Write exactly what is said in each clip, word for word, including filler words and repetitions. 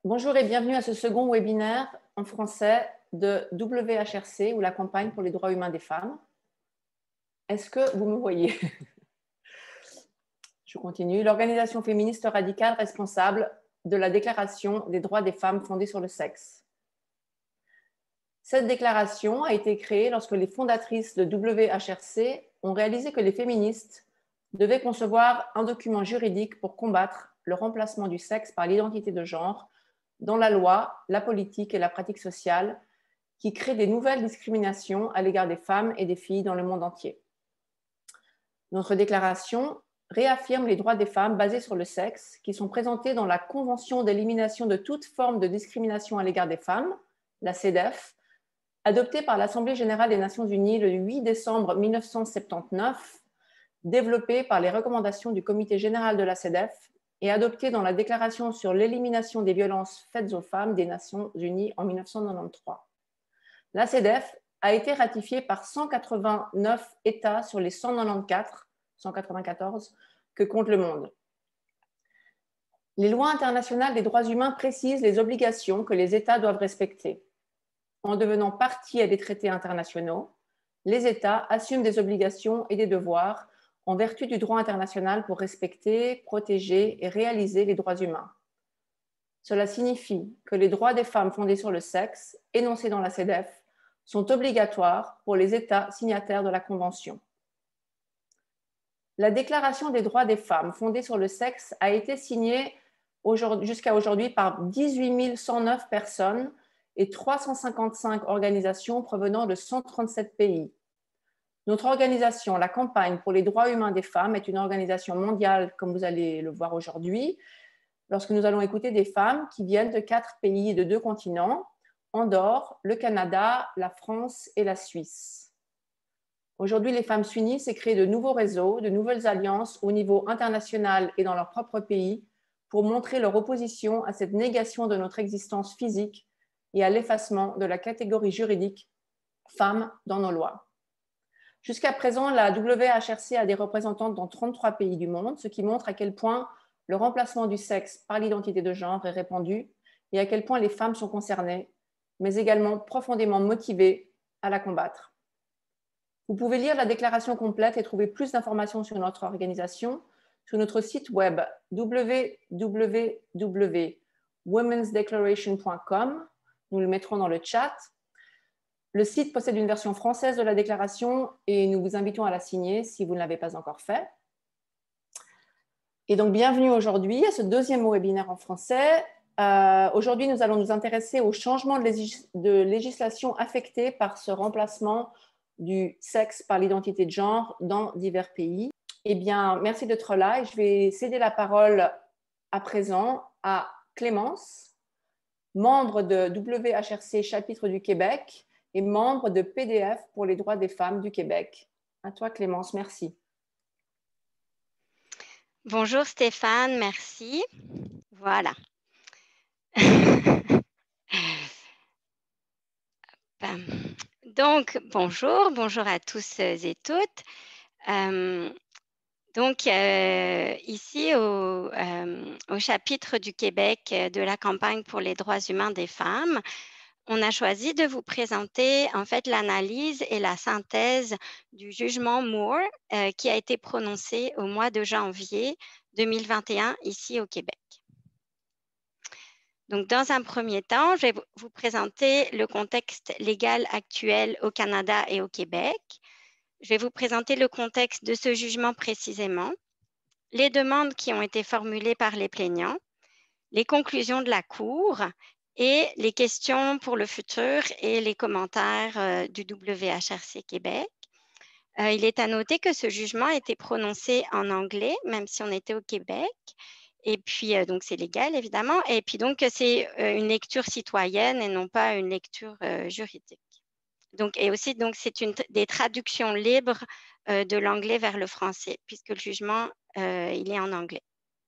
Bonjour et bienvenue à ce second webinaire en français de W H R C ou la campagne pour les droits humains des femmes. Est-ce que vous me voyez? Je continue. L'organisation féministe radicale responsable de la Déclaration des droits des femmes fondée sur le sexe. Cette déclaration a été créée lorsque les fondatrices de W H R C ont réalisé que les féministes devaient concevoir un document juridique pour combattre le remplacement du sexe par l'identité de genre dans la loi, la politique et la pratique sociale qui créent des nouvelles discriminations à l'égard des femmes et des filles dans le monde entier. Notre déclaration réaffirme les droits des femmes basés sur le sexe qui sont présentés dans la Convention d'élimination de toute forme de discrimination à l'égard des femmes, la C E D E F, adoptée par l'Assemblée générale des Nations unies le huit décembre mille neuf cent soixante-dix-neuf, développée par les recommandations du Comité général de la C E D E F et adoptée dans la Déclaration sur l'élimination des violences faites aux femmes des Nations unies en mille neuf cent quatre-vingt-treize. La C E D E F a été ratifiée par cent quatre-vingt-neuf États sur les cent quatre-vingt-quatorze, cent quatre-vingt-quatorze que compte le monde. Les lois internationales des droits humains précisent les obligations que les États doivent respecter. En devenant partie à des traités internationaux, les États assument des obligations et des devoirs en vertu du droit international pour respecter, protéger et réaliser les droits humains. Cela signifie que les droits des femmes fondés sur le sexe, énoncés dans la C E D E F, sont obligatoires pour les États signataires de la Convention. La Déclaration des droits des femmes fondée sur le sexe a été signée jusqu'à aujourd'hui par dix-huit mille cent neuf personnes et trois cent cinquante-cinq organisations provenant de cent trente-sept pays. Notre organisation, la Campagne pour les droits humains des femmes, est une organisation mondiale, comme vous allez le voir aujourd'hui, lorsque nous allons écouter des femmes qui viennent de quatre pays et de deux continents, Andorre, le Canada, la France et la Suisse. Aujourd'hui, les femmes s'unissent et créent de nouveaux réseaux, de nouvelles alliances au niveau international et dans leur propre pays pour montrer leur opposition à cette négation de notre existence physique et à l'effacement de la catégorie juridique femme dans nos lois. Jusqu'à présent, la W H R C a des représentantes dans trente-trois pays du monde, ce qui montre à quel point le remplacement du sexe par l'identité de genre est répandu et à quel point les femmes sont concernées, mais également profondément motivées à la combattre. Vous pouvez lire la déclaration complète et trouver plus d'informations sur notre organisation sur notre site web w w w point womens declaration point com. Nous le mettrons dans le chat. Le site possède une version française de la déclaration et nous vous invitons à la signer si vous ne l'avez pas encore fait. Et donc, bienvenue aujourd'hui à ce deuxième webinaire en français. Euh, aujourd'hui, nous allons nous intéresser au changement de, légis de législation affecté par ce remplacement du sexe par l'identité de genre dans divers pays. Eh bien, merci d'être là et je vais céder la parole à présent à Clémence, membre de W H R C chapitre du Québec et membre de P D F pour les droits des femmes du Québec. À toi, Clémence, merci. Bonjour Stéphane, merci. Voilà. Donc, bonjour, bonjour à tous et toutes. Euh, donc, euh, ici au, euh, au chapitre du Québec de la campagne pour les droits humains des femmes, on a choisi de vous présenter en fait l'analyse et la synthèse du jugement Moore euh, qui a été prononcé au mois de janvier deux mille vingt et un ici au Québec. Donc, dans un premier temps, je vais vous présenter le contexte légal actuel au Canada et au Québec. Je vais vous présenter le contexte de ce jugement précisément, les demandes qui ont été formulées par les plaignants, les conclusions de la Cour et les questions pour le futur et les commentaires euh, du W H R C Québec. Euh, il est à noter que ce jugement a été prononcé en anglais, même si on était au Québec. Et puis, euh, donc, c'est légal, évidemment. Et puis, donc, c'est euh, une lecture citoyenne et non pas une lecture euh, juridique. Donc, et aussi, donc, c'est une des traductions libres euh, de l'anglais vers le français, puisque le jugement, euh, il est en anglais.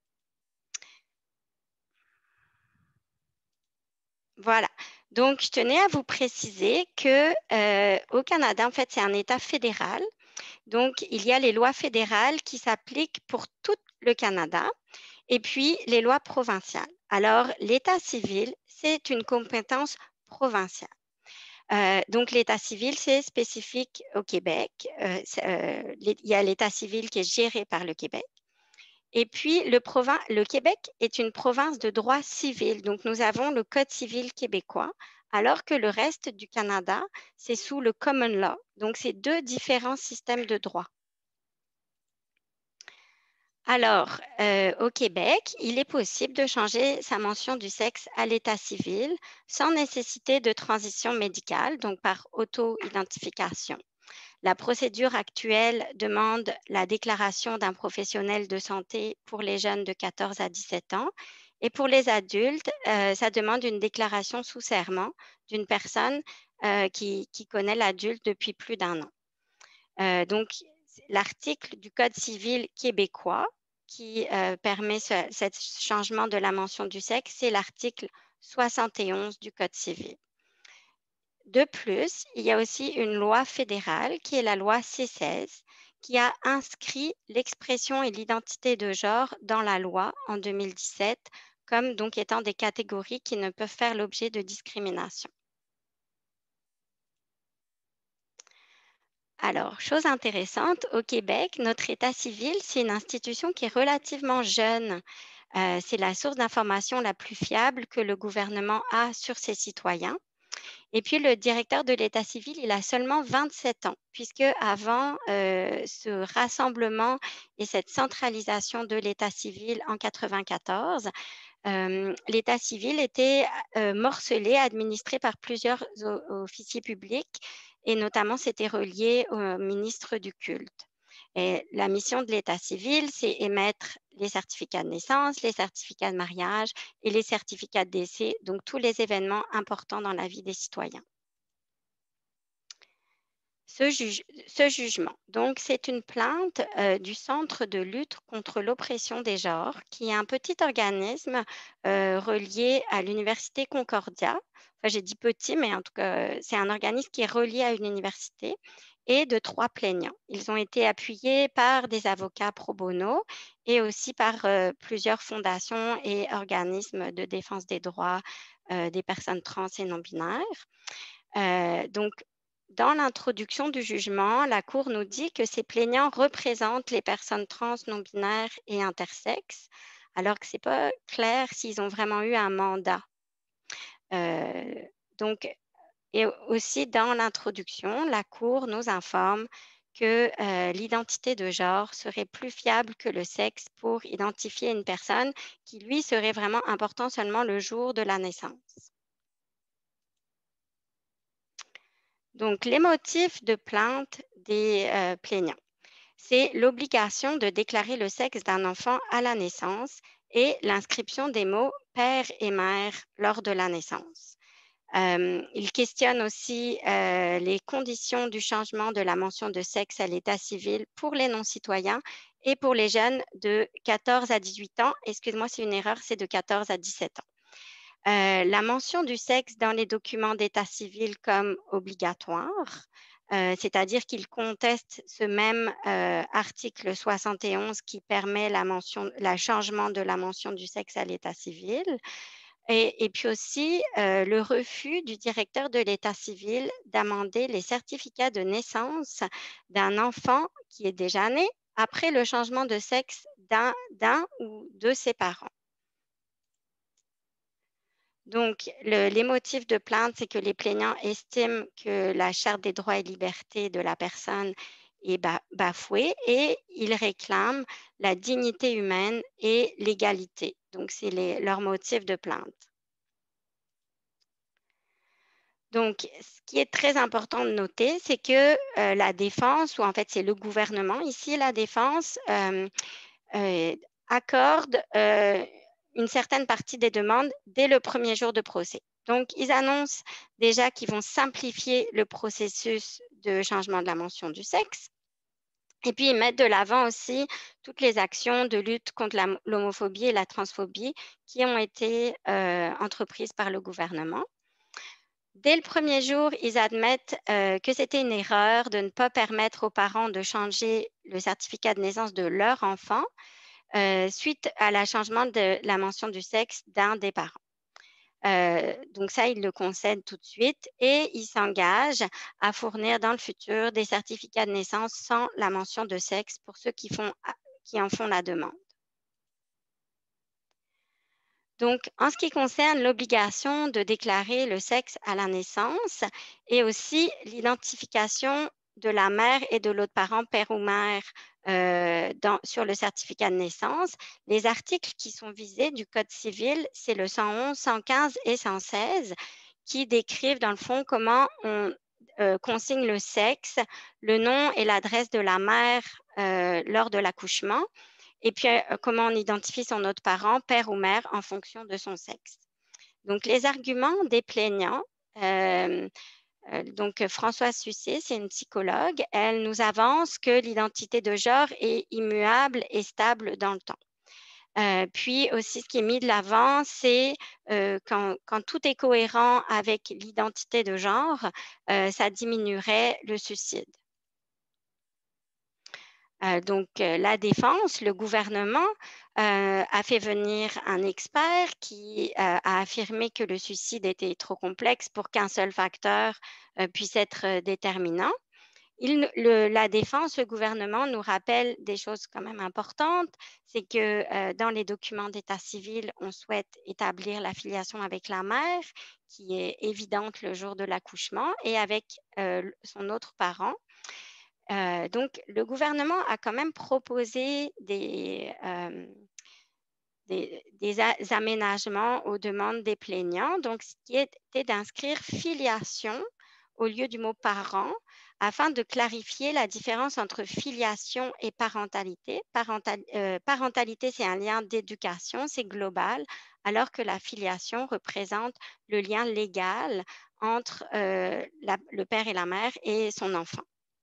Voilà. Donc, je tenais à vous préciser que euh, au Canada, en fait, c'est un État fédéral. Donc, il y a les lois fédérales qui s'appliquent pour tout le Canada. Et puis, les lois provinciales. Alors, l'état civil, c'est une compétence provinciale. Euh, donc, l'état civil, c'est spécifique au Québec. Euh, euh, il y a l'état civil qui est géré par le Québec. Et puis, le, le Québec est une province de droit civil. Donc, nous avons le Code civil québécois, alors que le reste du Canada, c'est sous le common law. Donc, c'est deux différents systèmes de droit. Alors, euh, au Québec, il est possible de changer sa mention du sexe à l'état civil sans nécessité de transition médicale, donc par auto-identification. La procédure actuelle demande la déclaration d'un professionnel de santé pour les jeunes de quatorze à dix-sept ans. Et pour les adultes, euh, ça demande une déclaration sous serment d'une personne euh, qui, qui connaît l'adulte depuis plus d'un an. Euh, donc, l'article du Code civil québécois qui euh, permet ce, ce changement de la mention du sexe, c'est l'article soixante et onze du Code civil. De plus, il y a aussi une loi fédérale qui est la loi C seize qui a inscrit l'expression et l'identité de genre dans la loi en deux mille dix-sept comme donc étant des catégories qui ne peuvent faire l'objet de discrimination. Alors, chose intéressante, au Québec, notre état civil, c'est une institution qui est relativement jeune. Euh, c'est la source d'information la plus fiable que le gouvernement a sur ses citoyens. Et puis, le directeur de l'état civil, il a seulement vingt-sept ans, puisque avant euh, ce rassemblement et cette centralisation de l'état civil en quatre-vingt-quatorze, euh, l'état civil était euh, morcelé, administré par plusieurs officiers publics, et notamment c'était relié au ministre du culte. Et la mission de l'état civil, c'est émettre les certificats de naissance, les certificats de mariage et les certificats de décès, donc tous les événements importants dans la vie des citoyens. Ce, juge, ce jugement, donc, c'est une plainte euh, du Centre de lutte contre l'oppression des genres, qui est un petit organisme euh, relié à l'Université Concordia. Enfin, j'ai dit petit, mais en tout cas, c'est un organisme qui est relié à une université et de trois plaignants. Ils ont été appuyés par des avocats pro bono et aussi par euh, plusieurs fondations et organismes de défense des droits euh, des personnes trans et non-binaires. Euh, donc, dans l'introduction du jugement, la Cour nous dit que ces plaignants représentent les personnes trans, non-binaires et intersexes, alors que ce n'est pas clair s'ils ont vraiment eu un mandat. Euh, donc, et aussi dans l'introduction, la Cour nous informe que euh, l'identité de genre serait plus fiable que le sexe pour identifier une personne qui, lui, serait vraiment important seulement le jour de la naissance. Donc, les motifs de plainte des euh, plaignants, c'est l'obligation de déclarer le sexe d'un enfant à la naissance et l'inscription des mots père et mère lors de la naissance. Euh, il questionne aussi euh, les conditions du changement de la mention de sexe à l'état civil pour les non-citoyens et pour les jeunes de quatorze à dix-huit ans. Excuse-moi, c'est une erreur, c'est de quatorze à dix-sept ans. Euh, la mention du sexe dans les documents d'état civil comme obligatoire, euh, c'est-à-dire qu'il conteste ce même euh, article soixante et onze qui permet la mention, le changement de la mention du sexe à l'état civil. Et, et puis aussi euh, le refus du directeur de l'état civil d'amender les certificats de naissance d'un enfant qui est déjà né après le changement de sexe d'un, d'un ou de ses parents. Donc, le, les motifs de plainte, c'est que les plaignants estiment que la Charte des droits et libertés de la personne est ba- bafouée et ils réclament la dignité humaine et l'égalité. Donc, c'est les- leur motif de plainte. Donc, ce qui est très important de noter, c'est que euh, la défense, ou en fait c'est le gouvernement ici, la défense, euh, euh, accorde euh, une certaine partie des demandes dès le premier jour de procès. Donc, ils annoncent déjà qu'ils vont simplifier le processus de changement de la mention du sexe. Et puis, ils mettent de l'avant aussi toutes les actions de lutte contre la- l'homophobie et la transphobie qui ont été euh, entreprises par le gouvernement. Dès le premier jour, ils admettent euh, que c'était une erreur de ne pas permettre aux parents de changer le certificat de naissance de leur enfant. euh, suite à la changement de la mention du sexe d'un des parents. Euh, donc ça, il le concède tout de suite et il s'engage à fournir dans le futur des certificats de naissance sans la mention de sexe pour ceux qui, font, qui en font la demande. Donc, en ce qui concerne l'obligation de déclarer le sexe à la naissance et aussi l'identification de la mère et de l'autre parent, père ou mère, euh, dans, sur le certificat de naissance, les articles qui sont visés du Code civil, c'est le cent onze, cent quinze et cent seize qui décrivent dans le fond comment on euh, consigne le sexe, le nom et l'adresse de la mère euh, lors de l'accouchement. Et puis, euh, comment on identifie son autre parent, père ou mère, en fonction de son sexe. Donc, les arguments des plaignants, euh, euh, donc Françoise Sucé, c'est une psychologue, elle nous avance que l'identité de genre est immuable et stable dans le temps. Euh, puis aussi, ce qui est mis de l'avant, c'est euh, quand, quand, tout est cohérent avec l'identité de genre, euh, ça diminuerait le suicide. Euh, donc, euh, la défense, le gouvernement euh, a fait venir un expert qui euh, a affirmé que le suicide était trop complexe pour qu'un seul facteur euh, puisse être euh, déterminant. Il, le, la défense, le gouvernement nous rappelle des choses quand même importantes, c'est que euh, dans les documents d'état civil, on souhaite établir la filiation avec la mère, qui est évidente le jour de l'accouchement, et avec euh, son autre parent. Euh, donc, le gouvernement a quand même proposé des, euh, des, des, aménagements aux demandes des plaignants, donc ce qui était d'inscrire filiation au lieu du mot parent, afin de clarifier la différence entre filiation et parentalité. Parental, euh, parentalité, c'est un lien d'éducation, c'est global, alors que la filiation représente le lien légal entre euh, la, le père et la mère et son enfant.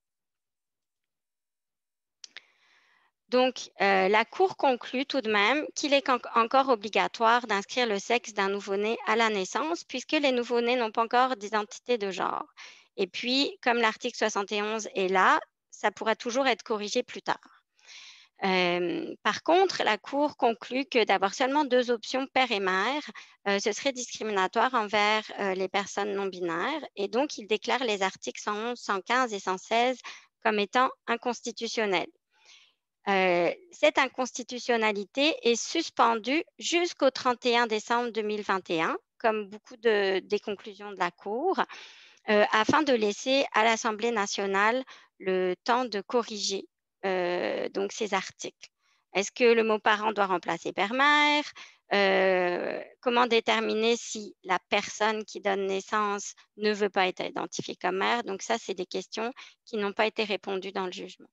Donc, euh, la Cour conclut tout de même qu'il est encore obligatoire d'inscrire le sexe d'un nouveau-né à la naissance, puisque les nouveau-nés n'ont pas encore d'identité de genre. Et puis, comme l'article soixante et onze est là, ça pourra toujours être corrigé plus tard. Euh, par contre, la Cour conclut que d'avoir seulement deux options, père et mère, euh, ce serait discriminatoire envers euh, les personnes non binaires. Et donc, il déclare les articles cent onze, cent quinze et cent seize comme étant inconstitutionnels. Euh, cette inconstitutionnalité est suspendue jusqu'au trente et un décembre deux mille vingt et un, comme beaucoup de, des conclusions de la Cour, euh, afin de laisser à l'Assemblée nationale le temps de corriger euh, donc ces articles. Est-ce que le mot parent doit remplacer père-mère? Euh, comment déterminer si la personne qui donne naissance ne veut pas être identifiée comme mère? Donc ça, c'est des questions qui n'ont pas été répondues dans le jugement.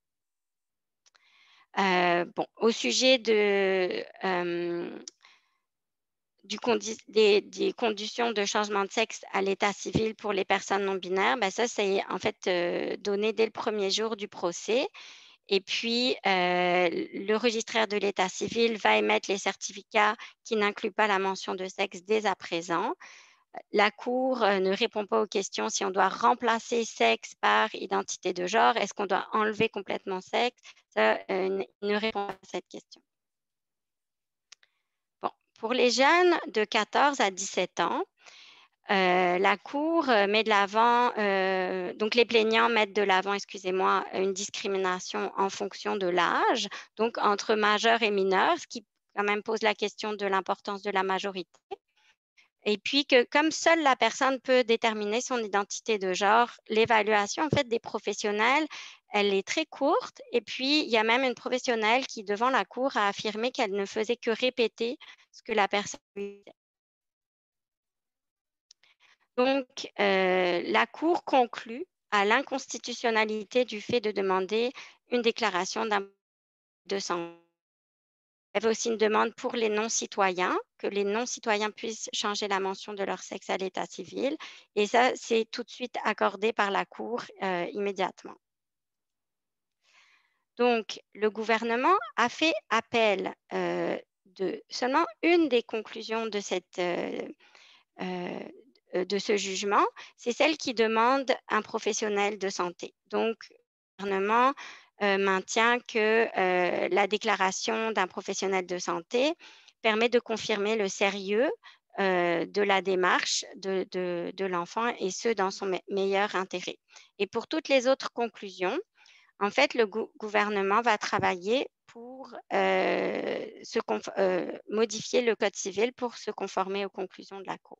Euh, bon, au sujet de, euh, du condi des, des conditions de changement de sexe à l'état civil pour les personnes non binaires, ben ça, c'est en fait euh, donné dès le premier jour du procès. Et puis, euh, le registraire de l'état civil va émettre les certificats qui n'incluent pas la mention de sexe dès à présent. La Cour euh, ne répond pas aux questions si on doit remplacer sexe par identité de genre. Est-ce qu'on doit enlever complètement sexe? Ça, euh, ne répond pas à cette question. Bon, pour les jeunes de quatorze à dix-sept ans, euh, la Cour met de l'avant, euh, donc les plaignants mettent de l'avant, excusez-moi, une discrimination en fonction de l'âge, donc entre majeurs et mineurs, ce qui quand même pose la question de l'importance de la majorité. Et puis que comme seule la personne peut déterminer son identité de genre, l'évaluation en fait des professionnels, elle est très courte. Et puis il y a même une professionnelle qui devant la cour a affirmé qu'elle ne faisait que répéter ce que la personne lui disait. Donc euh, la cour conclut à l'inconstitutionnalité du fait de demander une déclaration d'un de sang. Il y avait aussi une demande pour les non-citoyens, que les non-citoyens puissent changer la mention de leur sexe à l'état civil. Et ça, c'est tout de suite accordé par la Cour euh, immédiatement. Donc, le gouvernement a fait appel euh, de seulement une des conclusions de, cette, euh, euh, de ce jugement, c'est celle qui demande un professionnel de santé. Donc, le gouvernement euh, maintient que euh, la déclaration d'un professionnel de santé permet de confirmer le sérieux euh, de la démarche de, de, de l'enfant et ce, dans son me meilleur intérêt. Et pour toutes les autres conclusions, en fait, le gou gouvernement va travailler pour euh, se euh, modifier le Code civil pour se conformer aux conclusions de la Cour.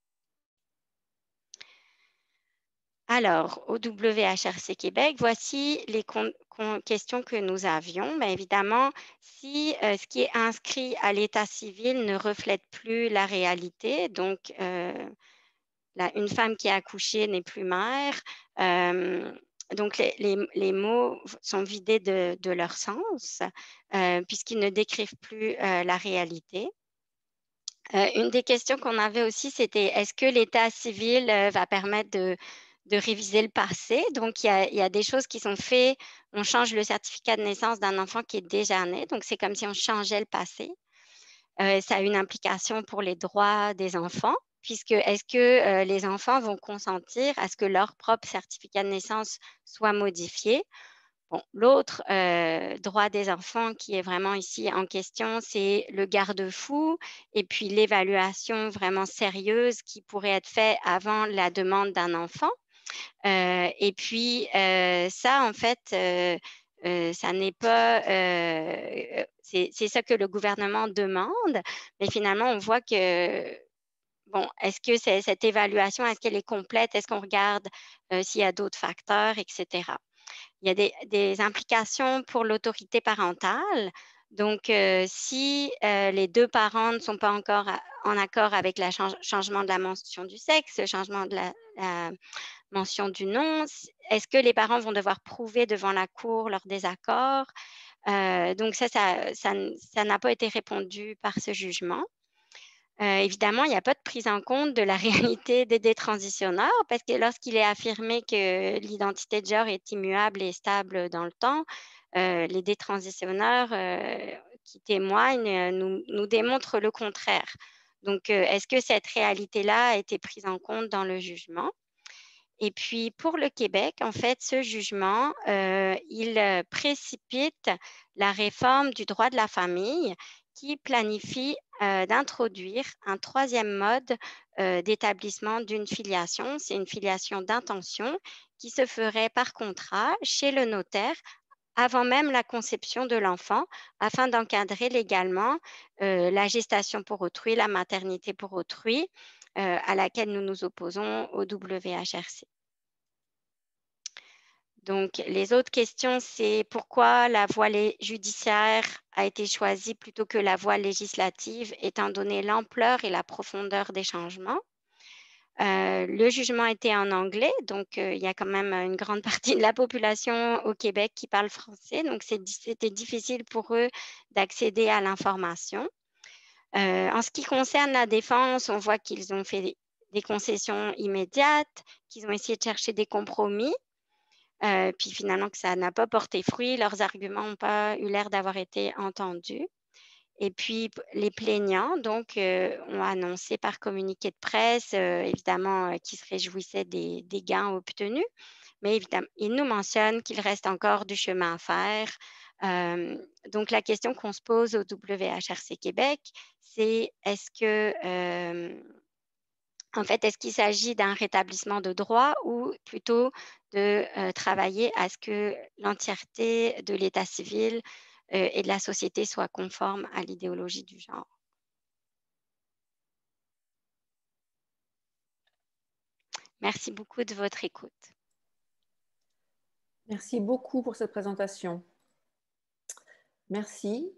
Alors, au W H R C Québec, voici les questions que nous avions. Bien évidemment, si euh, ce qui est inscrit à l'état civil ne reflète plus la réalité, donc euh, la, une femme qui a accouché n'est plus mère, euh, donc les, les, les mots sont vidés de, de leur sens, euh, puisqu'ils ne décrivent plus euh, la réalité. Euh, une des questions qu'on avait aussi, c'était est-ce que l'état civil euh, va permettre de de réviser le passé. Donc, il y, a, il y a des choses qui sont faites. On change le certificat de naissance d'un enfant qui est déjà né. Donc, c'est comme si on changeait le passé. Euh, ça a une implication pour les droits des enfants, puisque est-ce que euh, les enfants vont consentir à ce que leur propre certificat de naissance soit modifié? Bon, l'autre euh, droit des enfants qui est vraiment ici en question, c'est le garde-fou et puis l'évaluation vraiment sérieuse qui pourrait être faite avant la demande d'un enfant. Euh, et puis, euh, ça, en fait, euh, euh, ça n'est pas, euh, c'est ça que le gouvernement demande, mais finalement, on voit que, bon, est-ce que c'est, cette évaluation, est-ce qu'elle est complète? Est-ce qu'on regarde euh, s'il y a d'autres facteurs, et cetera. Il y a des, des implications pour l'autorité parentale. Donc, euh, si euh, les deux parents ne sont pas encore à, en accord avec le change, changement de la mention du sexe, le changement de la, la mention du nom, est-ce que les parents vont devoir prouver devant la cour leur désaccord? Euh, donc, ça, ça, ça, ça n'a pas été répondu par ce jugement. Euh, évidemment, il n'y a pas de prise en compte de la réalité des détransitionneurs parce que lorsqu'il est affirmé que l'identité de genre est immuable et stable dans le temps, euh, les détransitionneurs euh, qui témoignent euh, nous, nous démontrent le contraire. Donc, euh, est-ce que cette réalité-là a été prise en compte dans le jugement? Et puis, pour le Québec, en fait, ce jugement, euh, il précipite la réforme du droit de la famille qui planifie euh, d'introduire un troisième mode euh, d'établissement d'une filiation. C'est une filiation d'intention qui se ferait par contrat chez le notaire avant même la conception de l'enfant, afin d'encadrer légalement euh, la gestation pour autrui, la maternité pour autrui, euh, à laquelle nous nous opposons au W H R C. Donc, les autres questions, c'est pourquoi la voie judiciaire a été choisie plutôt que la voie législative, étant donné l'ampleur et la profondeur des changements. Euh, le jugement était en anglais, donc euh, il y a quand même une grande partie de la population au Québec qui parle français, donc c'était difficile pour eux d'accéder à l'information. Euh, en ce qui concerne la défense, on voit qu'ils ont fait des concessions immédiates, qu'ils ont essayé de chercher des compromis. Euh, puis finalement que ça n'a pas porté fruit, leurs arguments n'ont pas eu l'air d'avoir été entendus. Et puis les plaignants donc euh, ont annoncé par communiqué de presse euh, évidemment euh, qu'ils se réjouissaient des, des gains obtenus, mais évidemment ils nous mentionnent qu'il reste encore du chemin à faire. Euh, donc la question qu'on se pose au W H R C Québec, c'est est-ce que euh, en fait, est-ce qu'il s'agit d'un rétablissement de droit ou plutôt de euh, travailler à ce que l'entièreté de l'état civil euh, et de la société soit conforme à l'idéologie du genre? Merci beaucoup de votre écoute. Merci beaucoup pour cette présentation. Merci.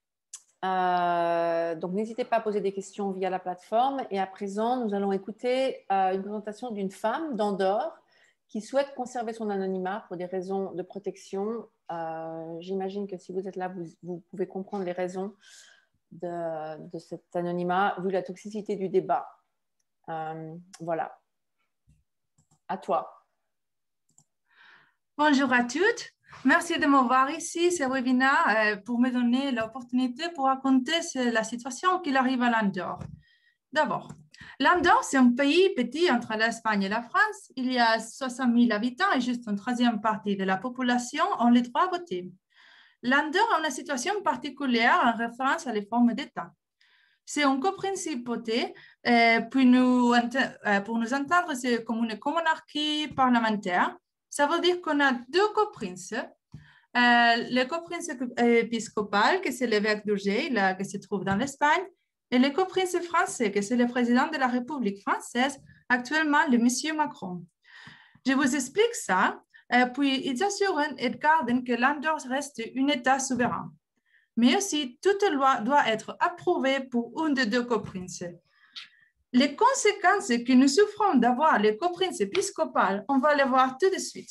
Euh, donc, n'hésitez pas à poser des questions via la plateforme. Et à présent, nous allons écouter euh, une présentation d'une femme d'Andorre qui souhaite conserver son anonymat pour des raisons de protection. Euh, J'imagine que si vous êtes là, vous, vous pouvez comprendre les raisons de, de cet anonymat vu la toxicité du débat. Euh, voilà. À toi. Bonjour à toutes. Merci de m'avoir ici, ce webinaire, pour me donner l'opportunité pour raconter la situation qui arrive à l'Andorre. D'abord, l'Andorre, c'est un pays petit entre l'Espagne et la France. Il y a soixante mille habitants et juste une troisième partie de la population ont le droit à voter. L'Andorre a une situation particulière en référence à les formes d'État. C'est un coprincipauté, euh, puis nous, euh, pour nous entendre, c'est comme une monarchie parlementaire. Ça veut dire qu'on a deux coprinces. Euh, le coprince épiscopal, que c'est l'évêque d'Urgell, qui se trouve dans l'Espagne, et le coprince français, que c'est le président de la République française, actuellement le monsieur Macron. Je vous explique ça, euh, puis ils assurent et gardent que l'Andorre reste un État souverain. Mais aussi, toute loi doit être approuvée pour un des deux coprinces. Les conséquences que nous souffrons d'avoir le coprince épiscopal, on va les voir tout de suite.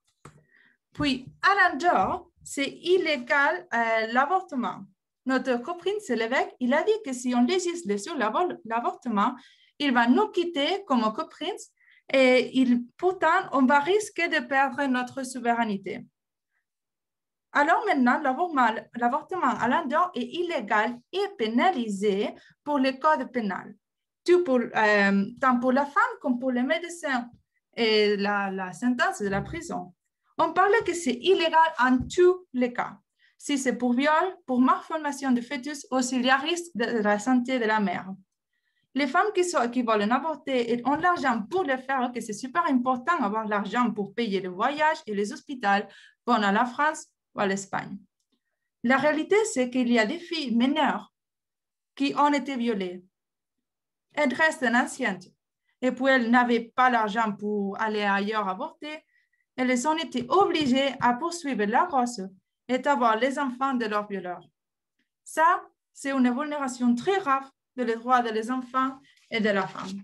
Puis, à l'Andorre, c'est illégal euh, l'avortement. Notre coprince, l'évêque, il a dit que si on législe sur l'avortement, il va nous quitter comme coprince et il, pourtant, on va risquer de perdre notre souveraineté. Alors maintenant, l'avortement à l'Andorre est illégal et pénalisé pour le code pénal, tout pour, euh, tant pour la femme comme pour les médecins et la, la sentence de la prison. On parle que c'est illégal en tous les cas. Si c'est pour viol, pour malformation du fœtus ou s'il y a risque de la santé de la mère. Les femmes qui, sont, qui veulent avorter ont l'argent pour le faire, que c'est super important d'avoir l'argent pour payer le voyage et les hôpitaux pour aller à la France ou à l'Espagne. La réalité, c'est qu'il y a des filles mineures qui ont été violées. Elles restent anciennes et puis elles n'avaient pas l'argent pour aller ailleurs avorter. Elles ont été obligées à poursuivre la grosse et d'avoir les enfants de leurs violeurs. Ça, c'est une vulnération très grave des droits des enfants et de la femme.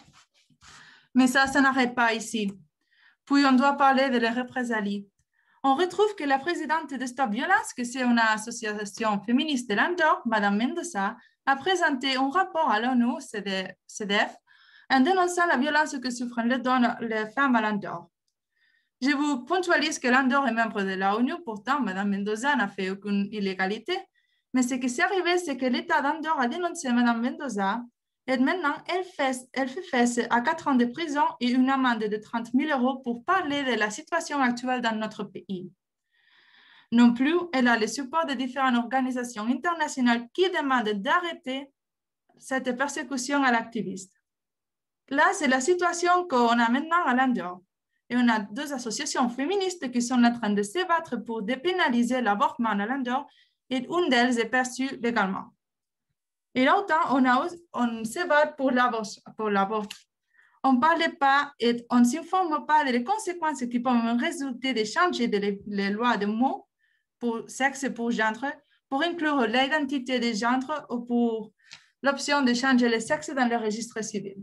Mais ça, ça n'arrête pas ici. Puis on doit parler de les représailles. On retrouve que la présidente de Stop Violence, que c'est une association féministe de l'Andorre, Madame Mendoza, a présenté un rapport à l'ONU, C D F, en dénonçant la violence que souffrent les, donnes, les femmes à l'Andorre. Je vous ponctualise que l'Andorre est membre de l'ONU, pourtant Madame Mendoza n'a fait aucune illégalité, mais ce qui s'est arrivé, c'est que l'État d'Andorre a dénoncé Madame Mendoza et maintenant elle fait, elle fait face à quatre ans de prison et une amende de trente mille euros pour parler de la situation actuelle dans notre pays. Non plus, elle a le support de différentes organisations internationales qui demandent d'arrêter cette persécution à l'activiste. Là, c'est la situation qu'on a maintenant à l'Andorre. Et on a deux associations féministes qui sont en train de se battre pour dépénaliser l'avortement à l'Andorre et une d'elles est perçue légalement. Et longtemps, on, a, on se bat pour l'avortement. On ne parle pas et on ne s'informe pas des conséquences qui peuvent résulter de changer les, les lois de mots pour sexe et pour genre, pour inclure l'identité de genre ou pour l'option de changer le sexe dans le registre civil.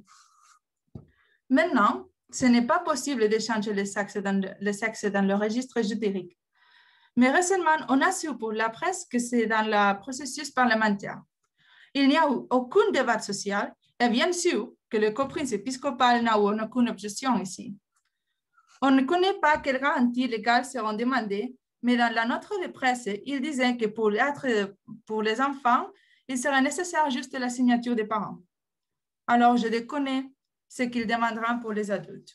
Maintenant, ce n'est pas possible de changer le sexe dans le, le sexe dans le registre juridique. Mais récemment, on a su pour la presse que c'est dans le processus parlementaire. Il n'y a eu aucun débat social et bien sûr que le coprince épiscopal n'a eu aucune objection ici. On ne connaît pas quelles garanties légales seront demandées, mais dans la note de presse, il disait que pour, être, pour les enfants, il serait nécessaire juste la signature des parents. Alors, je déconnais ce qu'ils demanderont pour les adultes.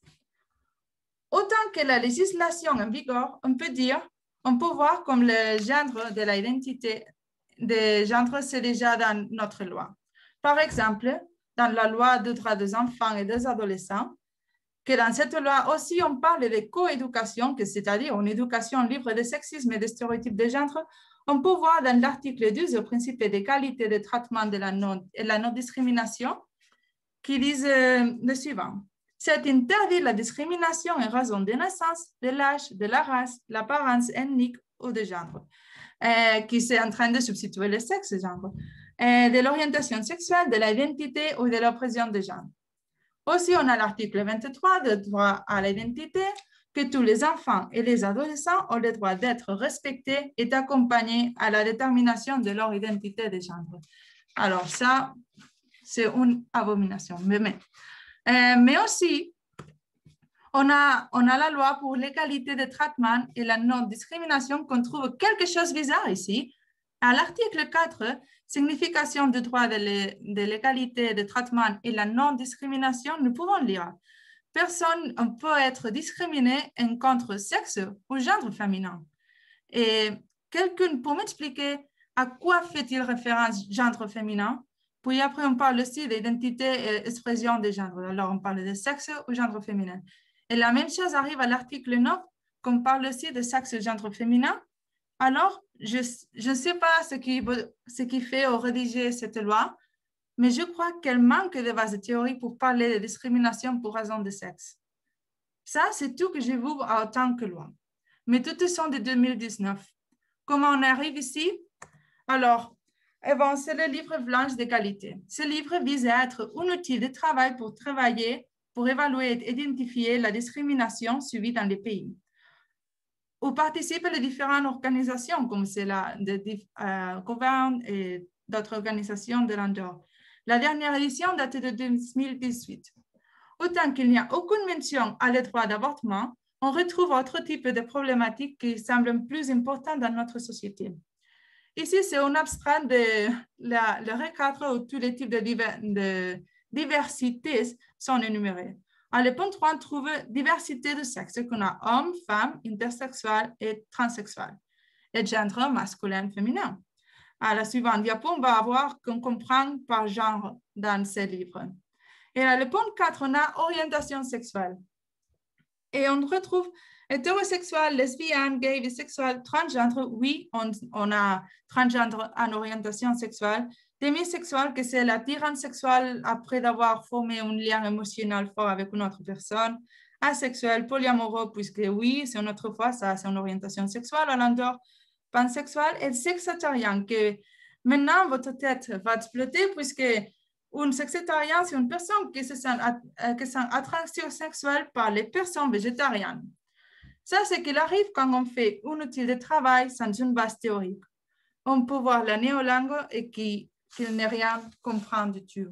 Autant que la législation en vigueur, on peut dire, on peut voir comme le genre de l'identité de genre, c'est déjà dans notre loi. Par exemple, dans la loi des droits des enfants et des adolescents, que dans cette loi aussi, on parle de coéducation, c'est-à-dire une éducation libre de sexisme et de stéréotypes de genre. On peut voir dans l'article douze le principe d'égalité de traitement de la non, et la non-discrimination, qui disent euh, le suivant. C'est interdit la discrimination en raison de naissance, de l'âge, de la race, l'apparence ethnique ou de genre, euh, qui est en train de substituer le sexe, genre, euh, de l'orientation sexuelle, de l'identité ou de l'oppression de genre. Aussi, on a l'article vingt-trois, le droit à l'identité, que tous les enfants et les adolescents ont le droit d'être respectés et accompagnés à la détermination de leur identité de genre. Alors ça, c'est une abomination. Mais, mais, euh, mais aussi, on a, on a la loi pour l'égalité de traitement et la non-discrimination qu'on trouve quelque chose de bizarre ici, À l'article quatre, signification du droit de l'égalité de traitement et la non-discrimination, nous pouvons lire personne ne peut être discriminé en contre sexe ou genre féminin. Et quelqu'un peut m'expliquer à quoi fait-il référence genre féminin? Puis après, on parle aussi d'identité et expression de genre. Alors, on parle de sexe ou genre féminin. Et la même chose arrive à l'article neuf, qu'on parle aussi de sexe et genre féminin. Alors, je ne sais pas ce qui, ce qui fait ou rédiger cette loi, mais je crois qu'elle manque de base de théorie pour parler de discrimination pour raison de sexe. Ça, c'est tout que je vu en tant que loi. Mais tout sont de deux mille dix-neuf. Comment on arrive ici? Alors, eh ben, c'est le livre blanc d'égalité. Ce livre vise à être un outil de travail pour travailler, pour évaluer et identifier la discrimination subie dans les pays, où participent les différentes organisations, comme c'est la de, euh, Govern et d'autres organisations de l'Andorre. La dernière édition date de deux mille dix-huit. Autant qu'il n'y a aucune mention à le droit d'avortement, on retrouve autre type de problématiques qui semblent plus importantes dans notre société. Ici, c'est un abstrait de la, le recadre où tous les types de, diver, de diversités sont énumérés. À le point trois, on trouve diversité de sexe, qu'on a hommes, femmes, intersexuels et transsexuels, et genre masculin, féminin. À la suivante diapo, on va voir qu'on comprend par genre dans ces livres. Et à le point quatre, on a orientation sexuelle. Et on retrouve hétérosexuel, lesbienne, gay, bisexuel, transgenre. Oui, on, on a transgenre en orientation sexuelle. Démisexuel, que c'est l'attirance sexuelle après d'avoir formé un lien émotionnel fort avec une autre personne. Asexuel, polyamoureux, puisque oui, c'est une autre fois, ça, c'est une orientation sexuelle à l'endroit. Pansexuel et sexatarien, que maintenant votre tête va exploter puisque un sexatarien, c'est une personne qui se sent, qui sent attraction sexuelle par les personnes végétariennes. Ça, c'est qu'il arrive quand on fait un outil de travail sans une base théorique. On peut voir la néolangue et qu'il n'est rien comprendre du tout.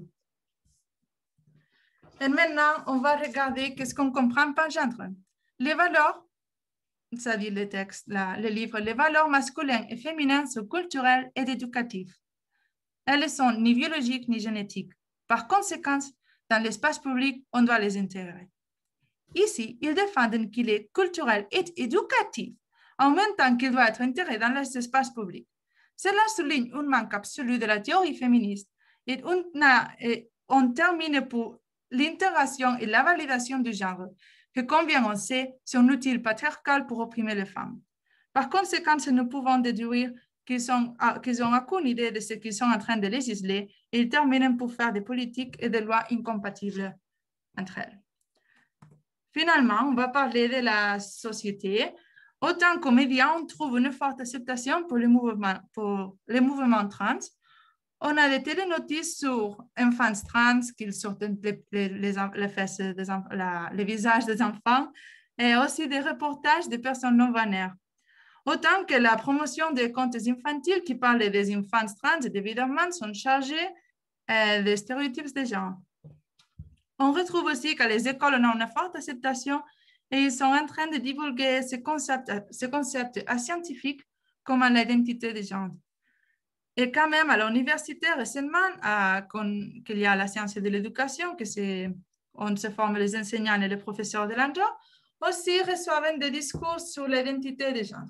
Et maintenant, on va regarder qu'est-ce qu'on comprend par genre. Les valeurs, c'est-à-dire le texte, la, le livre, les valeurs masculines et féminines sont culturelles et éducatives. Elles ne sont ni biologiques ni génétiques. Par conséquent, dans l'espace public, on doit les intégrer. Ici, ils défendent qu'il est culturel et éducatif, en même temps qu'il doit être intégré dans l'espace public. Cela souligne un manque absolu de la théorie féministe et on, a, et on termine pour l'intégration et la validation du genre, que combien on sait, c'est un outil patriarcal pour opprimer les femmes. Par conséquent, nous pouvons déduire qu'ils qu'ils ont aucune idée de ce qu'ils sont en train de législer et ils terminent pour faire des politiques et des lois incompatibles entre elles. Finalement, on va parler de la société. Autant qu'aux médias, on trouve une forte acceptation pour les mouvements, pour les mouvements trans. On a des télénotices sur enfants trans qui sortent les, les, les, les, fesses des, la, les visages des enfants et aussi des reportages des personnes non-binaires. Autant que la promotion des contes infantiles qui parlent des enfants trans et évidemment sont chargés euh, des stéréotypes de genre. On retrouve aussi que les écoles ont une forte acceptation et ils sont en train de divulguer ce concept, ce concept scientifique comme l'identité de genre. Et quand même, à l'université, récemment, qu'il y a la science de l'éducation, que c'est, on se forme les enseignants et les professeurs de l'endroit, aussi reçoivent des discours sur l'identité de genre.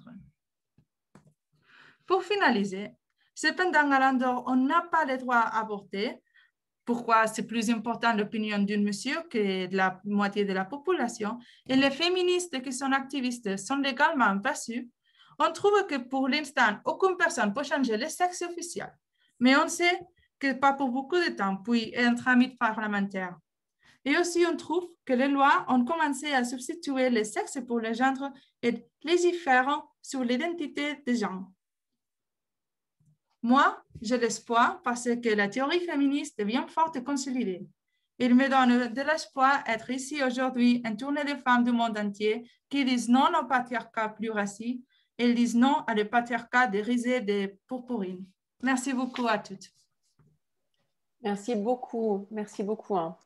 Pour finaliser, cependant, à l'endroit, on n'a pas le droit à avorter. Pourquoi c'est plus important l'opinion d'un monsieur que de la moitié de la population. Et les féministes qui sont activistes sont légalement perçus. On trouve que pour l'instant, aucune personne ne peut changer le sexe officiel. Mais on sait que pas pour beaucoup de temps, puis un tramite parlementaire. Et aussi, on trouve que les lois ont commencé à substituer le sexe pour le genre et légifèrent sur l'identité de genre. Moi, j'ai l'espoir parce que la théorie féministe est bien forte et consolidée. Il me donne de l'espoir d'être ici aujourd'hui entouré de femmes du monde entier qui disent non au patriarcat plus raciste et disent non à le patriarcat dérisé de pourpourine. Merci beaucoup à toutes. Merci beaucoup. Merci beaucoup. Hein.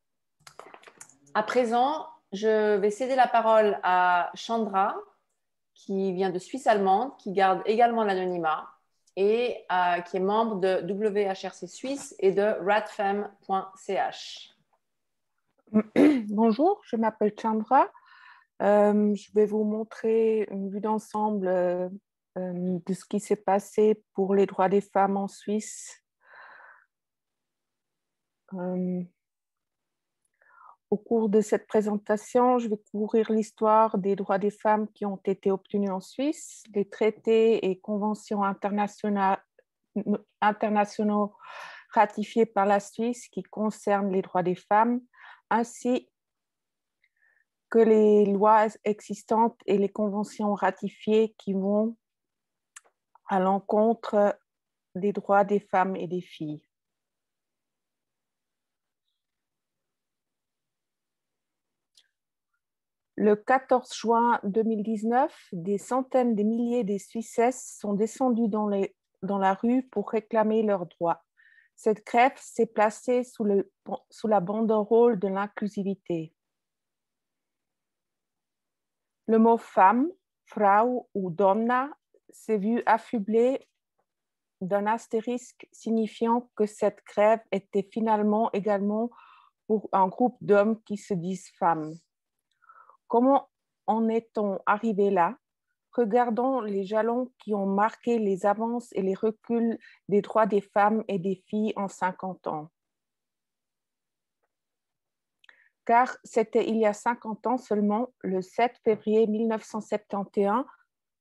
À présent, je vais céder la parole à Chandra, qui vient de Suisse allemande, qui garde également l'anonymat. et euh, qui est membre de W H R C Suisse et de radfem point c h. Bonjour, je m'appelle Chandra. Euh, je vais vous montrer une vue d'ensemble euh, de ce qui s'est passé pour les droits des femmes en Suisse. Euh, au cours de cette présentation, je vais couvrir l'histoire des droits des femmes qui ont été obtenus en Suisse, les traités et conventions internationales, internationaux ratifiés par la Suisse qui concernent les droits des femmes, ainsi que les lois existantes et les conventions ratifiées qui vont à l'encontre des droits des femmes et des filles. Le quatorze juin deux mille dix-neuf, des centaines de milliers de Suissesses sont descendus dans, les, dans la rue pour réclamer leurs droits. Cette grève s'est placée sous, le, sous la banderole de l'inclusivité. Le mot femme, Frau ou donna, s'est vu affublé d'un astérisque signifiant que cette grève était finalement également pour un groupe d'hommes qui se disent femmes. Comment en est-on arrivé là? Regardons les jalons qui ont marqué les avances et les reculs des droits des femmes et des filles en cinquante ans. Car c'était il y a cinquante ans seulement, le sept février mille neuf cent soixante et onze,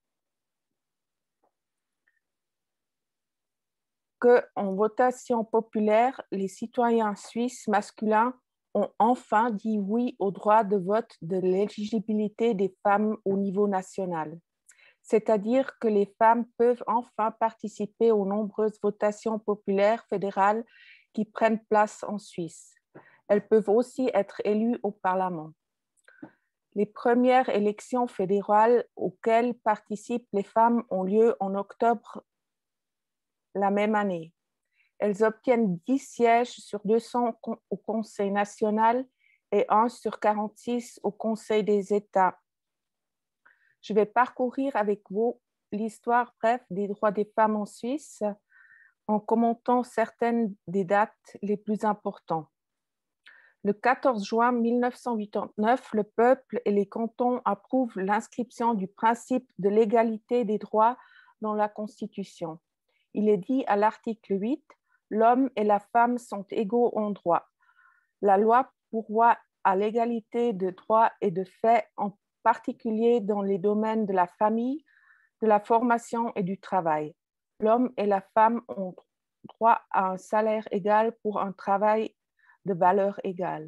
qu'en votation populaire, les citoyens suisses masculins ont enfin dit oui au droit de vote de l'éligibilité des femmes au niveau national. C'est-à-dire que les femmes peuvent enfin participer aux nombreuses votations populaires fédérales qui prennent place en Suisse. Elles peuvent aussi être élues au Parlement. Les premières élections fédérales auxquelles participent les femmes ont lieu en octobre la même année. Elles obtiennent dix sièges sur deux cents au Conseil national et un sur quarante-six au Conseil des États. Je vais parcourir avec vous l'histoire brève des droits des femmes en Suisse en commentant certaines des dates les plus importantes. Le quatorze juin mille neuf cent quatre-vingt-neuf, le peuple et les cantons approuvent l'inscription du principe de l'égalité des droits dans la Constitution. Il est dit à l'article huit, l'homme et la femme sont égaux en droit. La loi pourvoit à l'égalité de droits et de faits, en particulier dans les domaines de la famille, de la formation et du travail. L'homme et la femme ont droit à un salaire égal pour un travail de valeur égale.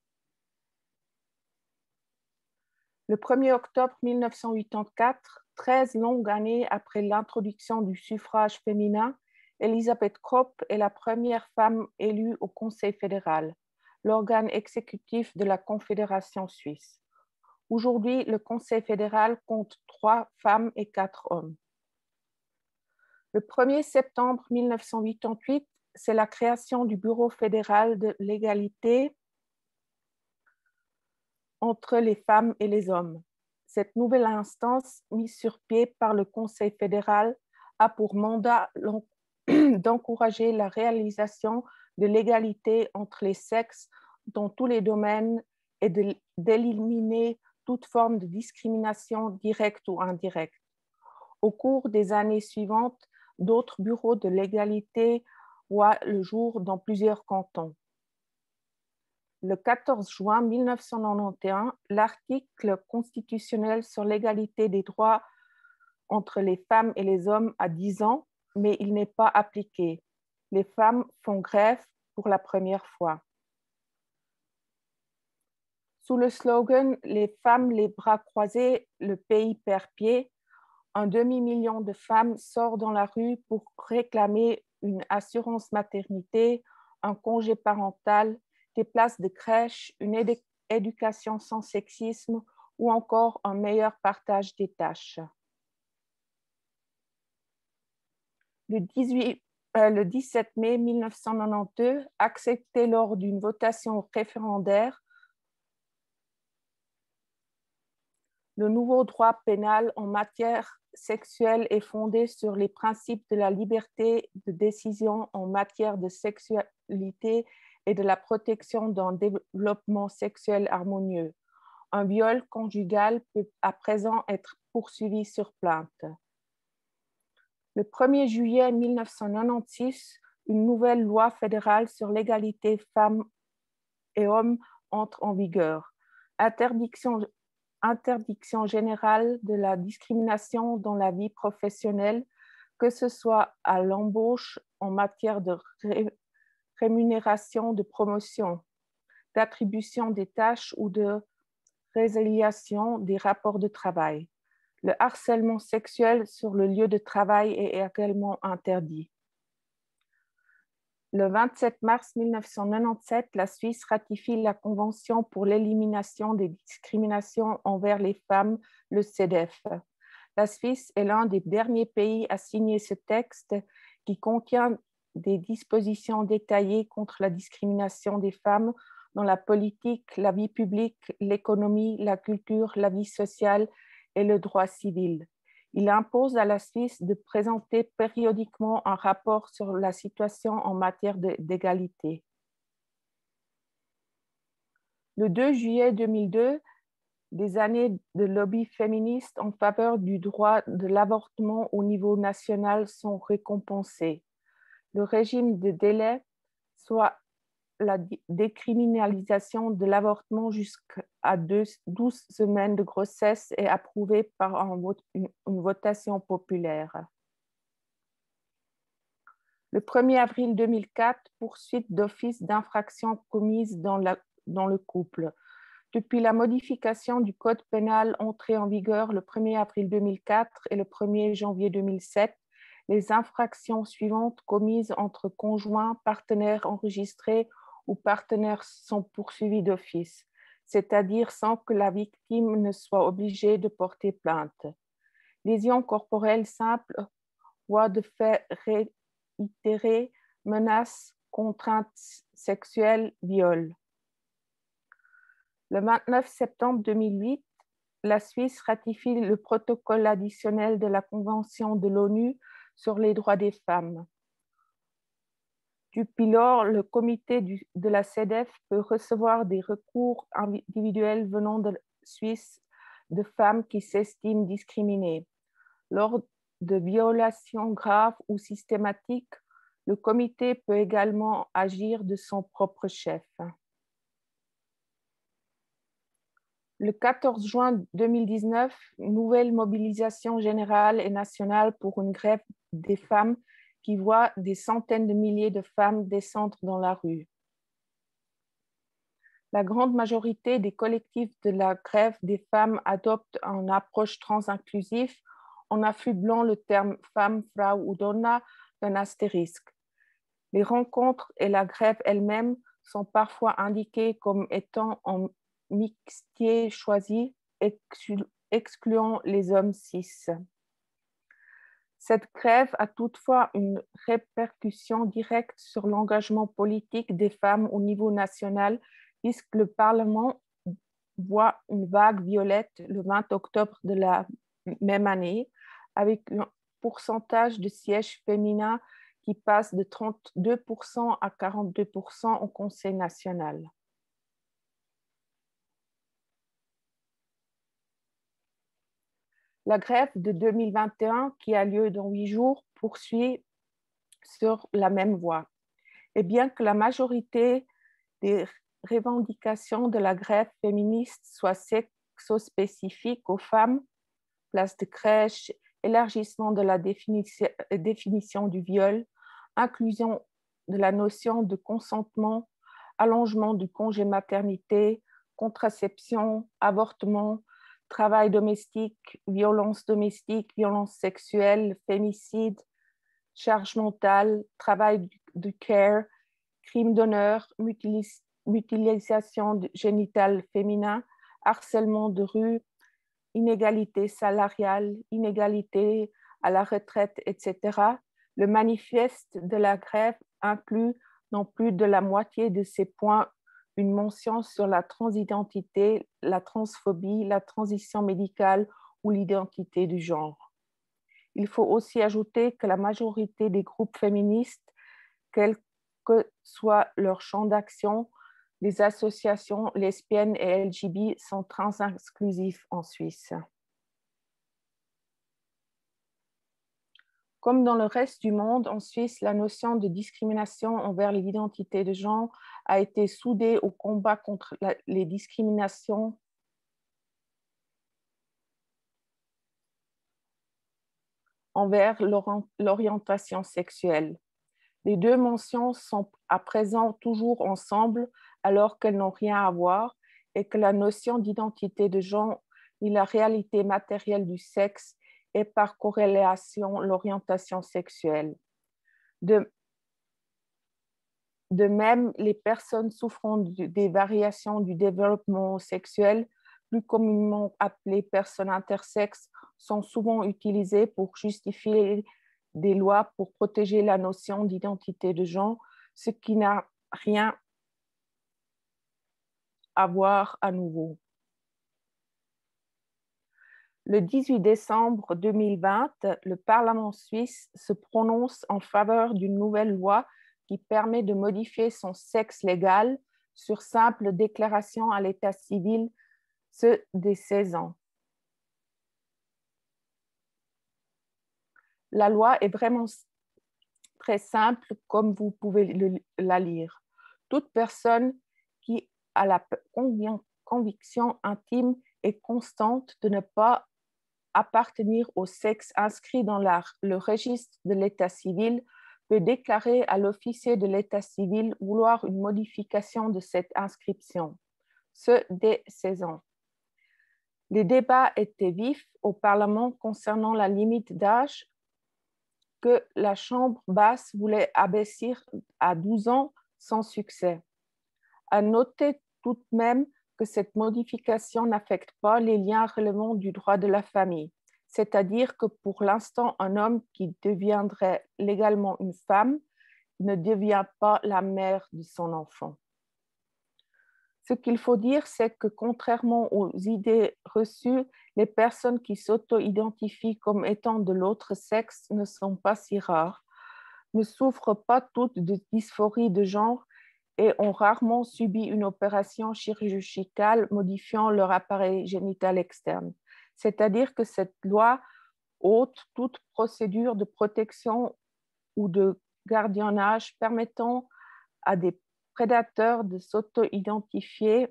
Le premier octobre mille neuf cent quatre-vingt-quatre, treize longues années après l'introduction du suffrage féminin, Elisabeth Kopp est la première femme élue au Conseil fédéral, l'organe exécutif de la Confédération suisse. Aujourd'hui, le Conseil fédéral compte trois femmes et quatre hommes. Le premier septembre mille neuf cent quatre-vingt-huit, c'est la création du Bureau fédéral de l'égalité entre les femmes et les hommes. Cette nouvelle instance, mise sur pied par le Conseil fédéral, a pour mandat d'encourager la réalisation de l'égalité entre les sexes dans tous les domaines et d'éliminer toute forme de discrimination directe ou indirecte. Au cours des années suivantes, d'autres bureaux de l'égalité voient le jour dans plusieurs cantons. Le quatorze juin mille neuf cent quatre-vingt-onze, l'article constitutionnel sur l'égalité des droits entre les femmes et les hommes a dix ans, mais il n'est pas appliqué. Les femmes font grève pour la première fois. Sous le slogan « Les femmes les bras croisés, le pays perd pied », un demi-million de femmes sort dans la rue pour réclamer une assurance maternité, un congé parental, des places de crèche, une édu- éducation sans sexisme ou encore un meilleur partage des tâches. Le, dix-huit, euh, le dix-sept mai mille neuf cent quatre-vingt-douze, accepté lors d'une votation référendaire, le nouveau droit pénal en matière sexuelle est fondée sur les principes de la liberté de décision en matière de sexualité et de la protection d'un développement sexuel harmonieux. Un viol conjugal peut à présent être poursuivi sur plainte. Le premier juillet mille neuf cent quatre-vingt-seize, une nouvelle loi fédérale sur l'égalité femmes et hommes entre en vigueur. Interdiction, interdiction générale de la discrimination dans la vie professionnelle, que ce soit à l'embauche en matière de ré, rémunération, de promotion, d'attribution des tâches ou de résiliation des rapports de travail. Le harcèlement sexuel sur le lieu de travail est également interdit. Le vingt-sept mars mille neuf cent quatre-vingt-dix-sept, la Suisse ratifie la Convention pour l'élimination des discriminations envers les femmes, le C E D E F. La Suisse est l'un des derniers pays à signer ce texte qui contient des dispositions détaillées contre la discrimination des femmes dans la politique, la vie publique, l'économie, la culture, la vie sociale et le droit civil. Il impose à la Suisse de présenter périodiquement un rapport sur la situation en matière d'égalité. Le deux juillet deux mille deux, des années de lobby féministe en faveur du droit de l'avortement au niveau national sont récompensées. Le régime de délai, soit la décriminalisation de l'avortement jusqu'à douze semaines de grossesse, est approuvé par un vote, une, une votation populaire. Le premier avril deux mille quatre, poursuite d'office d'infraction commise dans, la, dans le couple. Depuis la modification du code pénal entrée en vigueur le premier avril deux mille quatre et le premier janvier deux mille sept, les infractions suivantes commises entre conjoints, partenaires enregistrés ou partenaires sont poursuivis d'office, c'est-à-dire sans que la victime ne soit obligée de porter plainte. Lésions corporelles simples, voies de fait réitérées, menaces, contraintes sexuelles, viol. Le vingt-neuf septembre deux mille huit, la Suisse ratifie le protocole additionnel de la Convention de l'ONU sur les droits des femmes. Depuis lors, le comité du, de la C E D E F peut recevoir des recours individuels venant de Suisse de femmes qui s'estiment discriminées. Lors de violations graves ou systématiques, le comité peut également agir de son propre chef. Le quatorze juin deux mille dix-neuf, nouvelle mobilisation générale et nationale pour une grève des femmes qui voit des centaines de milliers de femmes descendre dans la rue. La grande majorité des collectifs de la grève des femmes adoptent une approche trans-inclusive en affublant le terme femme, frau ou donna d'un astérisque. Les rencontres et la grève elle-même sont parfois indiquées comme étant en mixité choisie, excluant les hommes cis. Cette grève a toutefois une répercussion directe sur l'engagement politique des femmes au niveau national, puisque le Parlement voit une vague violette le vingt octobre de la même année, avec un pourcentage de sièges féminins qui passe de trente-deux pour cent à quarante-deux pour cent au Conseil national. La grève de deux mille vingt et un, qui a lieu dans huit jours, poursuit sur la même voie. Et bien que la majorité des revendications de la grève féministe soient sexospécifiques aux femmes, place de crèche, élargissement de la définition, définition du viol, inclusion de la notion de consentement, allongement du congé maternité, contraception, avortement, travail domestique, violence domestique, violence sexuelle, fémicide, charge mentale, travail de care, crime d'honneur, mutilis, mutilisation génitale féminin, harcèlement de rue, inégalité salariale, inégalité à la retraite, et cetera. Le manifeste de la grève inclut non plus de la moitié de ces points une mention sur la transidentité, la transphobie, la transition médicale ou l'identité du genre. Il faut aussi ajouter que la majorité des groupes féministes, quel que soit leur champ d'action, les associations lesbiennes et L G B T sont trans-inclusifs en Suisse. Comme dans le reste du monde, en Suisse, la notion de discrimination envers l'identité de genre a été soudée au combat contre la, les discriminations envers l'orientation sexuelle. Les deux mentions sont à présent toujours ensemble alors qu'elles n'ont rien à voir et que la notion d'identité de genre ni la réalité matérielle du sexe et par corrélation l'orientation sexuelle. De, de même, les personnes souffrant de, des variations du développement sexuel, plus communément appelées personnes intersexes, sont souvent utilisées pour justifier des lois pour protéger la notion d'identité de genre, ce qui n'a rien à voir à nouveau. Le dix-huit décembre deux mille vingt, le Parlement suisse se prononce en faveur d'une nouvelle loi qui permet de modifier son sexe légal sur simple déclaration à l'état civil, ce dès seize ans. La loi est vraiment très simple, comme vous pouvez le, la lire. Toute personne qui a la conviction intime et constante de ne pas appartenir au sexe inscrit dans la, le registre de l'état civil peut déclarer à l'officier de l'état civil vouloir une modification de cette inscription, ce dès seize ans. Les débats étaient vifs au Parlement concernant la limite d'âge que la Chambre basse voulait abaisser à douze ans sans succès. À noter tout de même que cette modification n'affecte pas les liens relevant du droit de la famille, c'est-à-dire que pour l'instant, un homme qui deviendrait légalement une femme ne devient pas la mère de son enfant. Ce qu'il faut dire, c'est que contrairement aux idées reçues, les personnes qui s'auto-identifient comme étant de l'autre sexe ne sont pas si rares, ne souffrent pas toutes de dysphorie de genre et ont rarement subi une opération chirurgicale modifiant leur appareil génital externe. C'est-à-dire que cette loi ôte toute procédure de protection ou de gardiennage permettant à des prédateurs de s'auto-identifier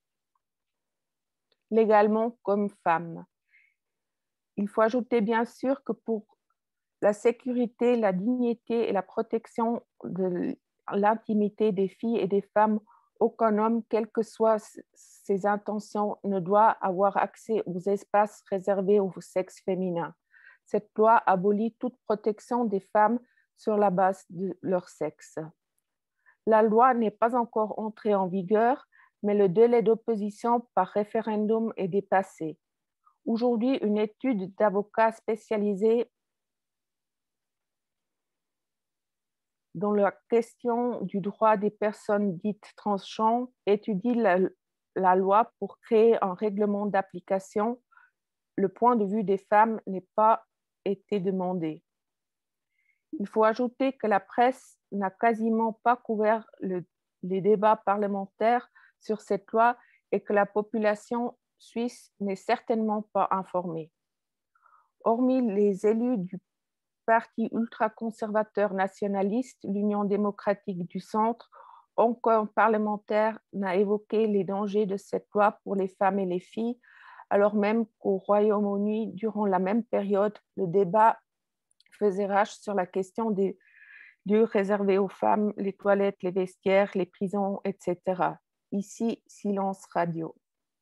légalement comme femmes. Il faut ajouter bien sûr que pour la sécurité, la dignité et la protection de l'intimité des filles et des femmes, aucun homme, quelles que soient ses intentions, ne doit avoir accès aux espaces réservés au sexe féminin. Cette loi abolit toute protection des femmes sur la base de leur sexe. La loi n'est pas encore entrée en vigueur, mais le délai d'opposition par référendum est dépassé. Aujourd'hui, une étude d'avocats spécialisés dans la question du droit des personnes dites transgenres étudie la, la loi pour créer un règlement d'application. Le point de vue des femmes n'est pas été demandé. Il faut ajouter que la presse n'a quasiment pas couvert le, les débats parlementaires sur cette loi et que la population suisse n'est certainement pas informée. Hormis les élus du parti ultra-conservateur nationaliste, l'Union démocratique du centre, aucun parlementaire n'a évoqué les dangers de cette loi pour les femmes et les filles, alors même qu'au Royaume-Uni, durant la même période, le débat faisait rage sur la question des lieux réservés aux femmes, les toilettes, les vestiaires, les prisons, et cetera. Ici, silence radio.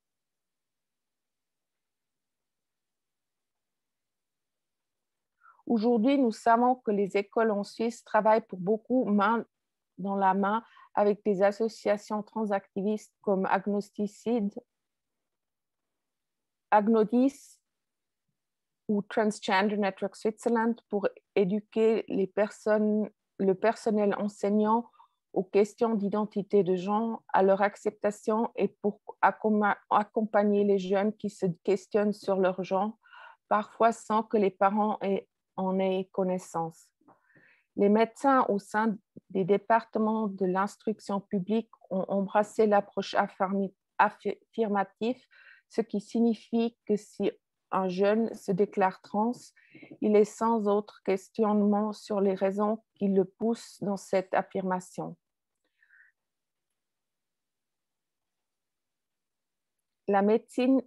Aujourd'hui, nous savons que les écoles en Suisse travaillent pour beaucoup main dans la main avec des associations transactivistes comme Agnosticide, Agnodis ou Transgender Network Switzerland pour éduquer les personnes, le personnel enseignant aux questions d'identité de genre, à leur acceptation et pour accompagner les jeunes qui se questionnent sur leur genre, parfois sans que les parents aient en ait connaissance. Les médecins au sein des départements de l'instruction publique ont embrassé l'approche affirmative, ce qui signifie que si un jeune se déclare trans, il est sans autre questionnement sur les raisons qui le poussent dans cette affirmation. La médecine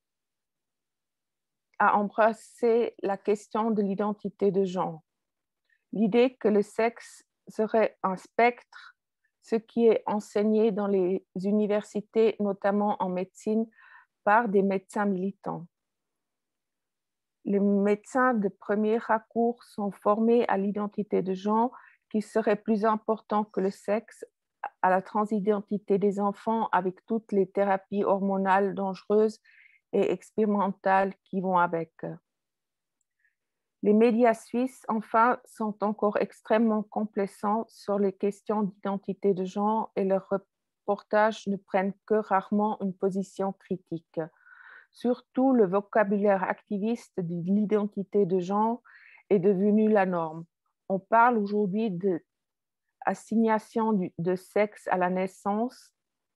a embrassé la question de l'identité de genre. L'idée que le sexe serait un spectre, ce qui est enseigné dans les universités, notamment en médecine, par des médecins militants. Les médecins de premier recours sont formés à l'identité de genre qui serait plus important que le sexe, à la transidentité des enfants avec toutes les thérapies hormonales dangereuses et expérimentales qui vont avec. Les médias suisses, enfin, sont encore extrêmement complaisants sur les questions d'identité de genre et leurs reportages ne prennent que rarement une position critique. Surtout, le vocabulaire activiste de l'identité de genre est devenu la norme. On parle aujourd'hui d'assignation de sexe à la naissance,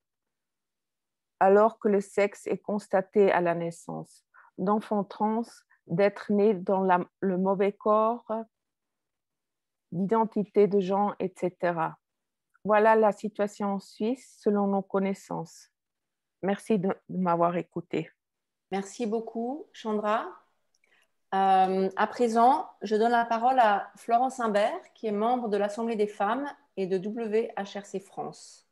alors que le sexe est constaté à la naissance, d'enfants trans, d'être nés dans la, le mauvais corps, d'identité de genre, et cetera. Voilà la situation en Suisse selon nos connaissances. Merci de, de m'avoir écouté. Merci beaucoup, Chandra. Euh, à présent, je donne la parole à Florence Imbert, qui est membre de l'Assemblée des femmes et de W H R C France.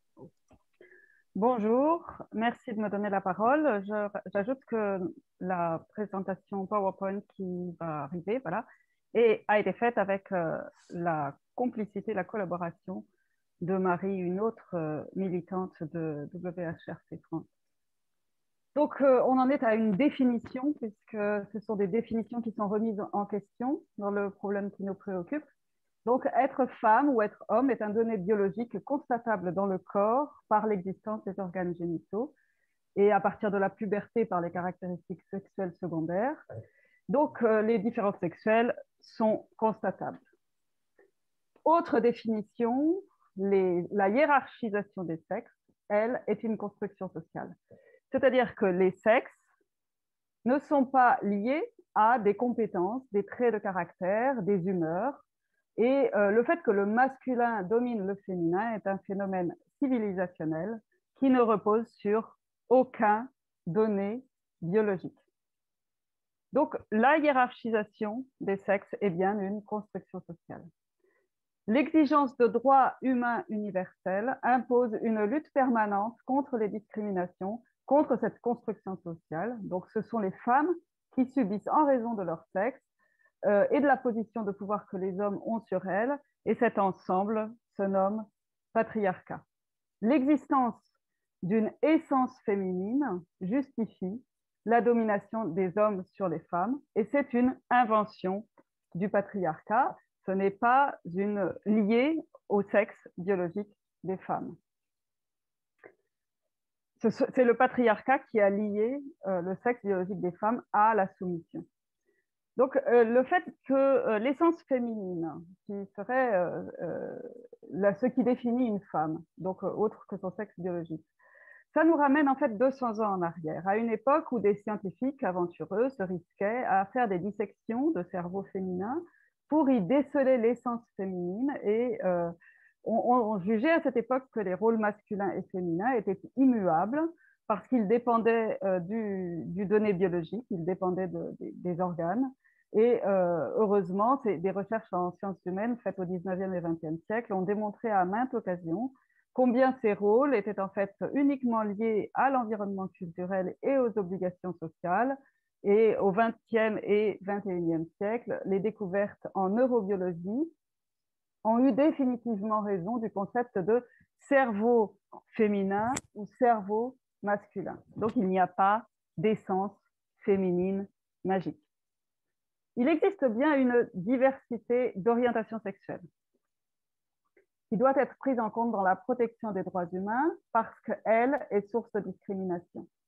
Bonjour, merci de me donner la parole. J'ajoute que la présentation PowerPoint qui va arriver, voilà, et a été faite avec euh, la complicité, la collaboration de Marie, une autre euh, militante de W H R C France. Donc, euh, on en est à une définition, puisque ce sont des définitions qui sont remises en question dans le problème qui nous préoccupe. Donc, être femme ou être homme est un donné biologique constatable dans le corps par l'existence des organes génitaux et à partir de la puberté par les caractéristiques sexuelles secondaires. Donc, euh, les différences sexuelles sont constatables. Autre définition, les, la hiérarchisation des sexes, elle, est une construction sociale. C'est-à-dire que les sexes ne sont pas liés à des compétences, des traits de caractère, des humeurs. Et euh, le fait que le masculin domine le féminin est un phénomène civilisationnel qui ne repose sur aucun donné biologique. Donc, la hiérarchisation des sexes est bien une construction sociale. L'exigence de droits humains universels impose une lutte permanente contre les discriminations, contre cette construction sociale. Donc, ce sont les femmes qui subissent en raison de leur sexe euh, et de la position de pouvoir que les hommes ont sur elles, et cet ensemble se nomme patriarcat. L'existence d'une essence féminine justifie la domination des hommes sur les femmes, et c'est une invention du patriarcat. Ce n'est pas une, lié au sexe biologique des femmes. C'est le patriarcat qui a lié euh, le sexe biologique des femmes à la soumission. Donc, euh, le fait que euh, l'essence féminine, qui serait euh, euh, là, ce qui définit une femme, donc euh, autre que son sexe biologique, ça nous ramène en fait deux cents ans en arrière, à une époque où des scientifiques aventureux se risquaient à faire des dissections de cerveaux féminins pour y déceler l'essence féminine et euh, on, on jugeait à cette époque que les rôles masculins et féminins étaient immuables parce qu'ils dépendaient euh, du, du donné biologique, ils dépendaient de, de, des organes. Et euh, heureusement, des recherches en sciences humaines faites au dix-neuvième et vingtième siècle ont démontré à maintes occasions combien ces rôles étaient en fait uniquement liés à l'environnement culturel et aux obligations sociales. Et au vingtième et vingt et unième siècle, les découvertes en neurobiologie ont eu définitivement raison du concept de cerveau féminin ou cerveau masculin. Donc, il n'y a pas d'essence féminine magique. Il existe bien une diversité d'orientations sexuelles qui doit être prise en compte dans la protection des droits humains parce qu'elle est source de discrimination.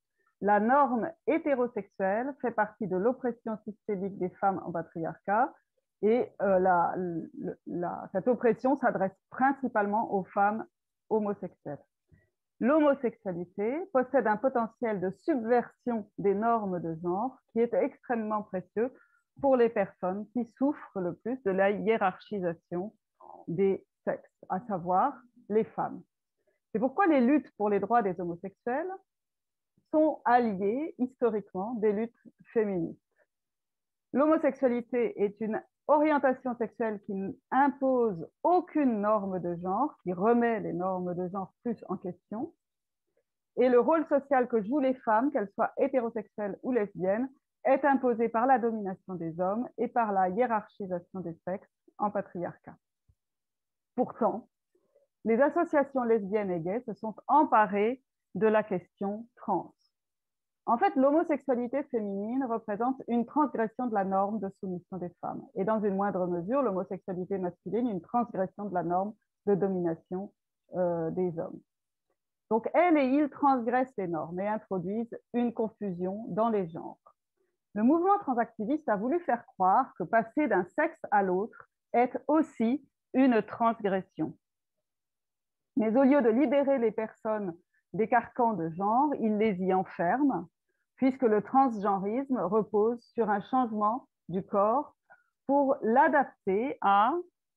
la norme hétérosexuelle fait partie de l'oppression systémique des femmes en patriarcat et euh, la, la, cette oppression s'adresse principalement aux femmes homosexuelles. L'homosexualité possède un potentiel de subversion des normes de genre qui est extrêmement précieux pour les personnes qui souffrent le plus de la hiérarchisation des sexes, à savoir les femmes. C'est pourquoi les luttes pour les droits des homosexuels sont alliées historiquement des luttes féministes. L'homosexualité est une orientation sexuelle qui n'impose aucune norme de genre, qui remet les normes de genre plus en question. Et le rôle social que jouent les femmes, qu'elles soient hétérosexuelles ou lesbiennes, est imposé par la domination des hommes et par la hiérarchisation des sexes en patriarcat. Pourtant, les associations lesbiennes et gays se sont emparées de la question trans. En fait, l'homosexualité féminine représente une transgression de la norme de soumission des femmes et dans une moindre mesure, l'homosexualité masculine, une transgression de la norme de domination euh, des hommes. Donc, elles et ils transgressent les normes et introduisent une confusion dans les genres. Le mouvement transactiviste a voulu faire croire que passer d'un sexe à l'autre est aussi une transgression. Mais au lieu de libérer les personnes des carcans de genre, il les y enferme, puisque le transgenrisme repose sur un changement du corps pour l'adapter à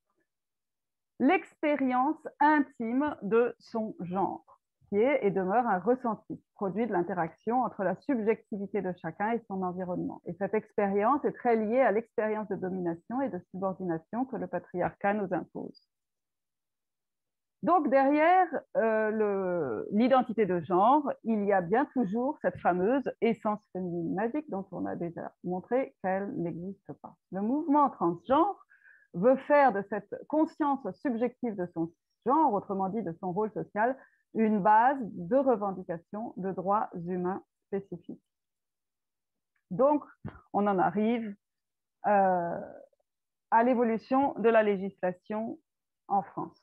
l'expérience intime de son genre, qui est et demeure un ressenti, produit de l'interaction entre la subjectivité de chacun et son environnement. Et cette expérience est très liée à l'expérience de domination et de subordination que le patriarcat nous impose. Donc, derrière euh, l'identité de genre, il y a bien toujours cette fameuse essence féminine magique dont on a déjà montré qu'elle n'existe pas. Le mouvement transgenre veut faire de cette conscience subjective de son genre, autrement dit de son rôle social, une base de revendication de droits humains spécifiques. Donc, on en arrive euh, à l'évolution de la législation en France.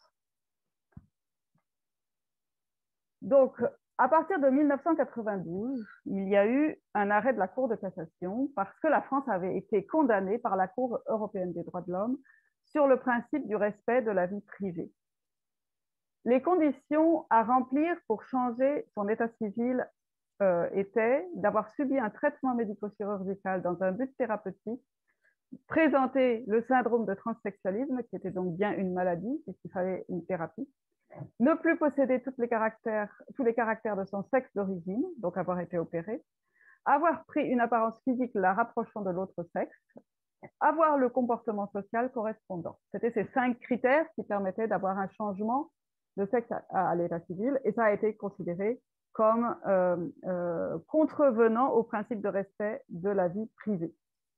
Donc, à partir de mille neuf cent quatre-vingt-douze, il y a eu un arrêt de la Cour de cassation parce que la France avait été condamnée par la Cour européenne des droits de l'homme sur le principe du respect de la vie privée. Les conditions à remplir pour changer son état civil euh, étaient d'avoir subi un traitement médico-chirurgical dans un but thérapeutique, présenter le syndrome de transsexualisme, qui était donc bien une maladie, puisqu'il fallait une thérapie, ne plus posséder toutes les caractères, tous les caractères de son sexe d'origine, donc avoir été opéré, avoir pris une apparence physique la rapprochant de l'autre sexe, avoir le comportement social correspondant. C'était ces cinq critères qui permettaient d'avoir un changement de sexe à, à l'état civil, et ça a été considéré comme euh, euh, contrevenant au principe de respect de la vie privée.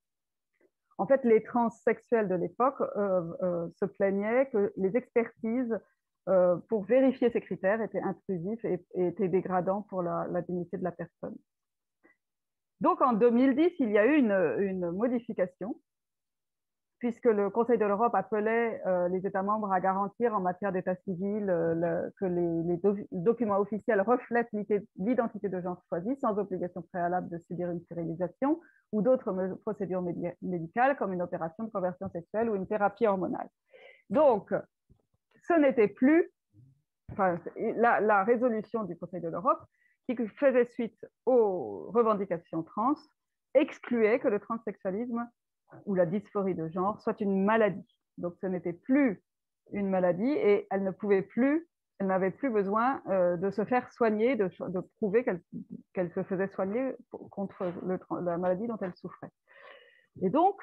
En fait, les transsexuels de l'époque euh, euh, se plaignaient que les expertises euh, pour vérifier ces critères étaient intrusifs et, et étaient dégradants pour la, la dignité de la personne. Donc, en deux mille dix, il y a eu une, une modification, puisque le Conseil de l'Europe appelait euh, les États membres à garantir en matière d'état civil euh, le, que les, les do documents officiels reflètent l'identité de genre choisie sans obligation préalable de subir une stérilisation ou d'autres procédures médi médicales comme une opération de conversion sexuelle ou une thérapie hormonale. Donc, ce n'était plus enfin, la, la résolution du Conseil de l'Europe qui faisait suite aux revendications trans excluait que le transsexualisme ou la dysphorie de genre soit une maladie. Donc, ce n'était plus une maladie et elle ne pouvait plus, elle n'avait plus besoin euh, de se faire soigner, de, de prouver qu'elle qu'elle se faisait soigner contre le, la maladie dont elle souffrait. Et donc,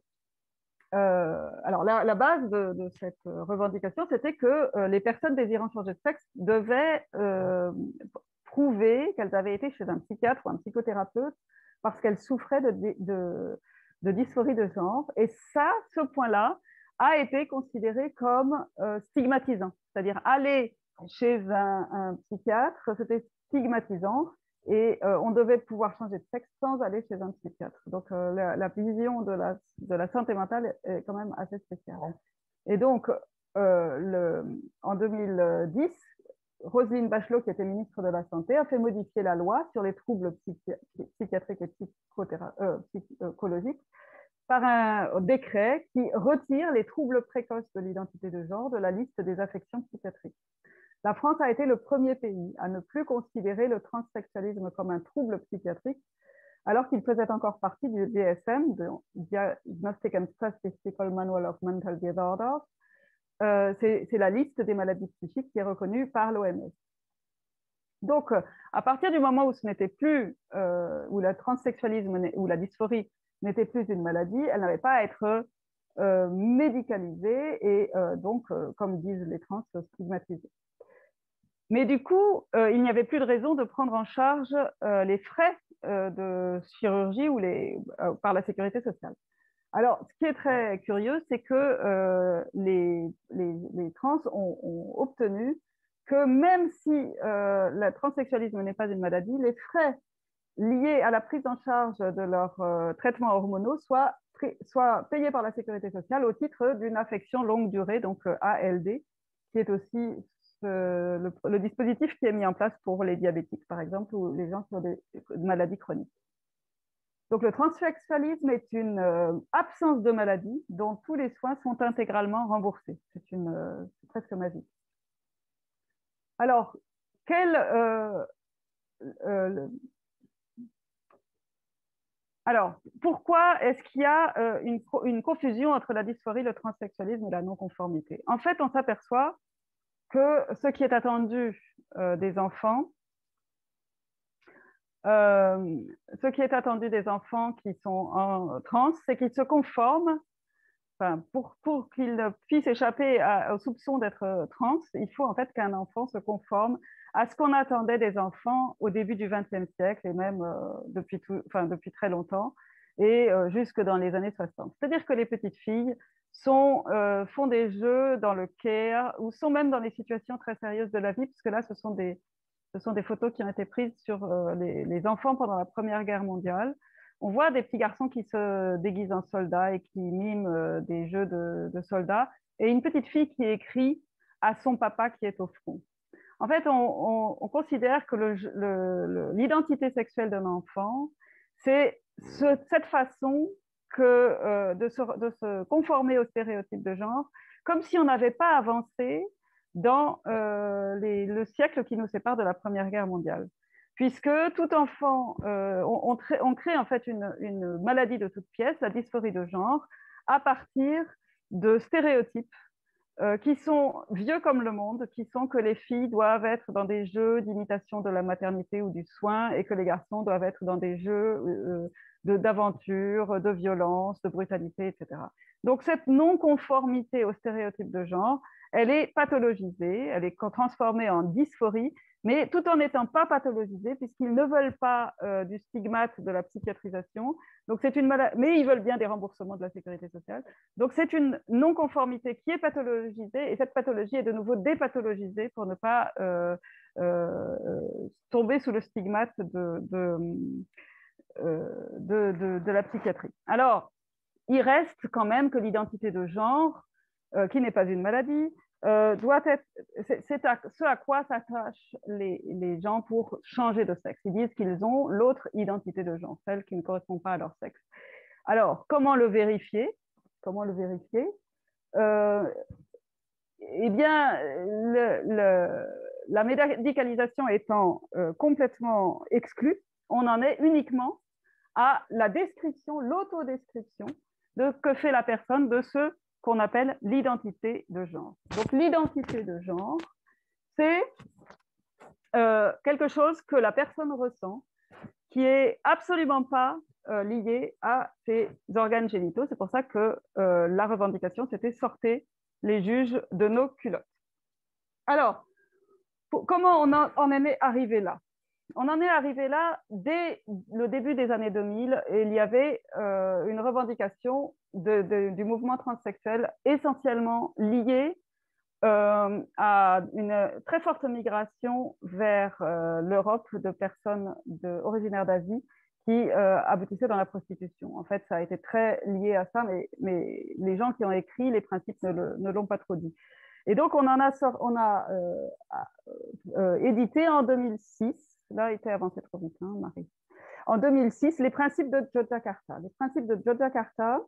euh, alors la, la base de, de cette revendication, c'était que euh, les personnes désirant changer de sexe devaient euh, prouver qu'elles avaient été chez un psychiatre ou un psychothérapeute parce qu'elles souffraient de, de de dysphorie de genre, et ça, ce point-là, a été considéré comme euh, stigmatisant. C'est-à-dire, aller chez un, un psychiatre, c'était stigmatisant, et euh, on devait pouvoir changer de sexe sans aller chez un psychiatre. Donc, euh, la, la vision de la, de la santé mentale est quand même assez spéciale. Et donc, euh, le, en deux mille dix, Roselyne Bachelot, qui était ministre de la Santé, a fait modifier la loi sur les troubles psychi psychiatriques et euh, psychologiques par un décret qui retire les troubles précoces de l'identité de genre de la liste des affections psychiatriques. La France a été le premier pays à ne plus considérer le transsexualisme comme un trouble psychiatrique, alors qu'il faisait encore partie du D S M, de Diagnostic and Statistical Manual of Mental Disorders. Euh, c'est la liste des maladies psychiques qui est reconnue par l'O M S. Donc, à partir du moment où ce n'était plus, euh, où le transsexualisme ou la dysphorie n'était plus une maladie, elle n'avait pas à être euh, médicalisée et euh, donc, euh, comme disent les trans, stigmatisée. Mais du coup, euh, il n'y avait plus de raison de prendre en charge euh, les frais euh, de chirurgie ou les, euh, par la sécurité sociale. Alors, ce qui est très curieux, c'est que euh, les, les, les trans ont, ont obtenu que même si euh, le transsexualisme n'est pas une maladie, les frais liés à la prise en charge de leurs euh, traitements hormonaux soient, soient payés par la sécurité sociale au titre d'une affection longue durée, donc euh, A L D, qui est aussi ce, le, le dispositif qui est mis en place pour les diabétiques, par exemple, ou les gens qui ont des maladies chroniques. Donc, le transsexualisme est une euh, absence de maladie dont tous les soins sont intégralement remboursés. C'est euh, presque magique. Alors, quel, euh, euh, alors, pourquoi est-ce qu'il y a euh, une, une confusion entre la dysphorie, le transsexualisme et la non-conformité? En fait, on s'aperçoit que ce qui est attendu euh, des enfants, Euh, ce qui est attendu des enfants qui sont en trans, c'est qu'ils se conforment, enfin, pour, pour qu'ils puissent échapper à, au soupçon d'être trans, il faut en fait qu'un enfant se conforme à ce qu'on attendait des enfants au début du vingtième siècle et même euh, depuis, tout, enfin, depuis très longtemps et euh, jusque dans les années soixante. C'est-à-dire que les petites filles sont, euh, font des jeux dans le care ou sont même dans les situations très sérieuses de la vie, puisque là, ce sont des Ce sont des photos qui ont été prises sur euh, les, les enfants pendant la Première Guerre mondiale. On voit des petits garçons qui se déguisent en soldats et qui miment euh, des jeux de, de soldats, et une petite fille qui écrit à son papa qui est au front. En fait, on, on, on considère que l'identité sexuelle d'un enfant, c'est ce, cette façon que, euh, de, se, de se conformer aux stéréotypes de genre, comme si on n'avait pas avancé dans euh, les, le siècle qui nous sépare de la Première Guerre mondiale. Puisque tout enfant, euh, on, on, crée, on crée en fait une, une maladie de toute pièce, la dysphorie de genre, à partir de stéréotypes euh, qui sont vieux comme le monde, qui sont que les filles doivent être dans des jeux d'imitation de la maternité ou du soin et que les garçons doivent être dans des jeux euh, d'aventure, de, de violence, de brutalité, et cetera. Donc cette non-conformité aux stéréotypes de genre, elle est pathologisée, elle est transformée en dysphorie, mais tout en n'étant pas pathologisée, puisqu'ils ne veulent pas euh, du stigmate de la psychiatrisation. Donc c'est une maladie, mais ils veulent bien des remboursements de la sécurité sociale. Donc c'est une non-conformité qui est pathologisée, et cette pathologie est de nouveau dépathologisée pour ne pas euh, euh, tomber sous le stigmate de, de, euh, de, de, de la psychiatrie. Alors, il reste quand même que l'identité de genre, euh, qui n'est pas une maladie, euh, doit être, c'est à, ce à quoi s'attachent les, les gens pour changer de sexe. Ils disent qu'ils ont l'autre identité de genre, celle qui ne correspond pas à leur sexe. Alors, comment le vérifier? Comment le vérifier? euh, Eh bien, le, le, la médicalisation étant euh, complètement exclue, on en est uniquement à la description, l'autodescription de ce que fait la personne de ce qu'on appelle l'identité de genre. Donc, l'identité de genre, c'est euh, quelque chose que la personne ressent, qui est absolument pas euh, lié à ses organes génitaux. C'est pour ça que euh, la revendication, c'était sortez les juges de nos culottes. Alors, pour, comment on, en, on en est arrivé là? On en est arrivé là dès le début des années deux mille, et il y avait euh, une revendication de, de, du mouvement transsexuel essentiellement liée euh, à une très forte migration vers euh, l'Europe de personnes de, originaires d'Asie qui euh, aboutissaient dans la prostitution. En fait, ça a été très lié à ça, mais, mais les gens qui ont écrit les principes ne l'ont pas trop dit. Et donc, on en a, on a euh, euh, édité en deux mille six, là, il était avancé trop vite, hein, Marie. En deux mille six, les principes de Yogyakarta. Les principes de Yogyakarta,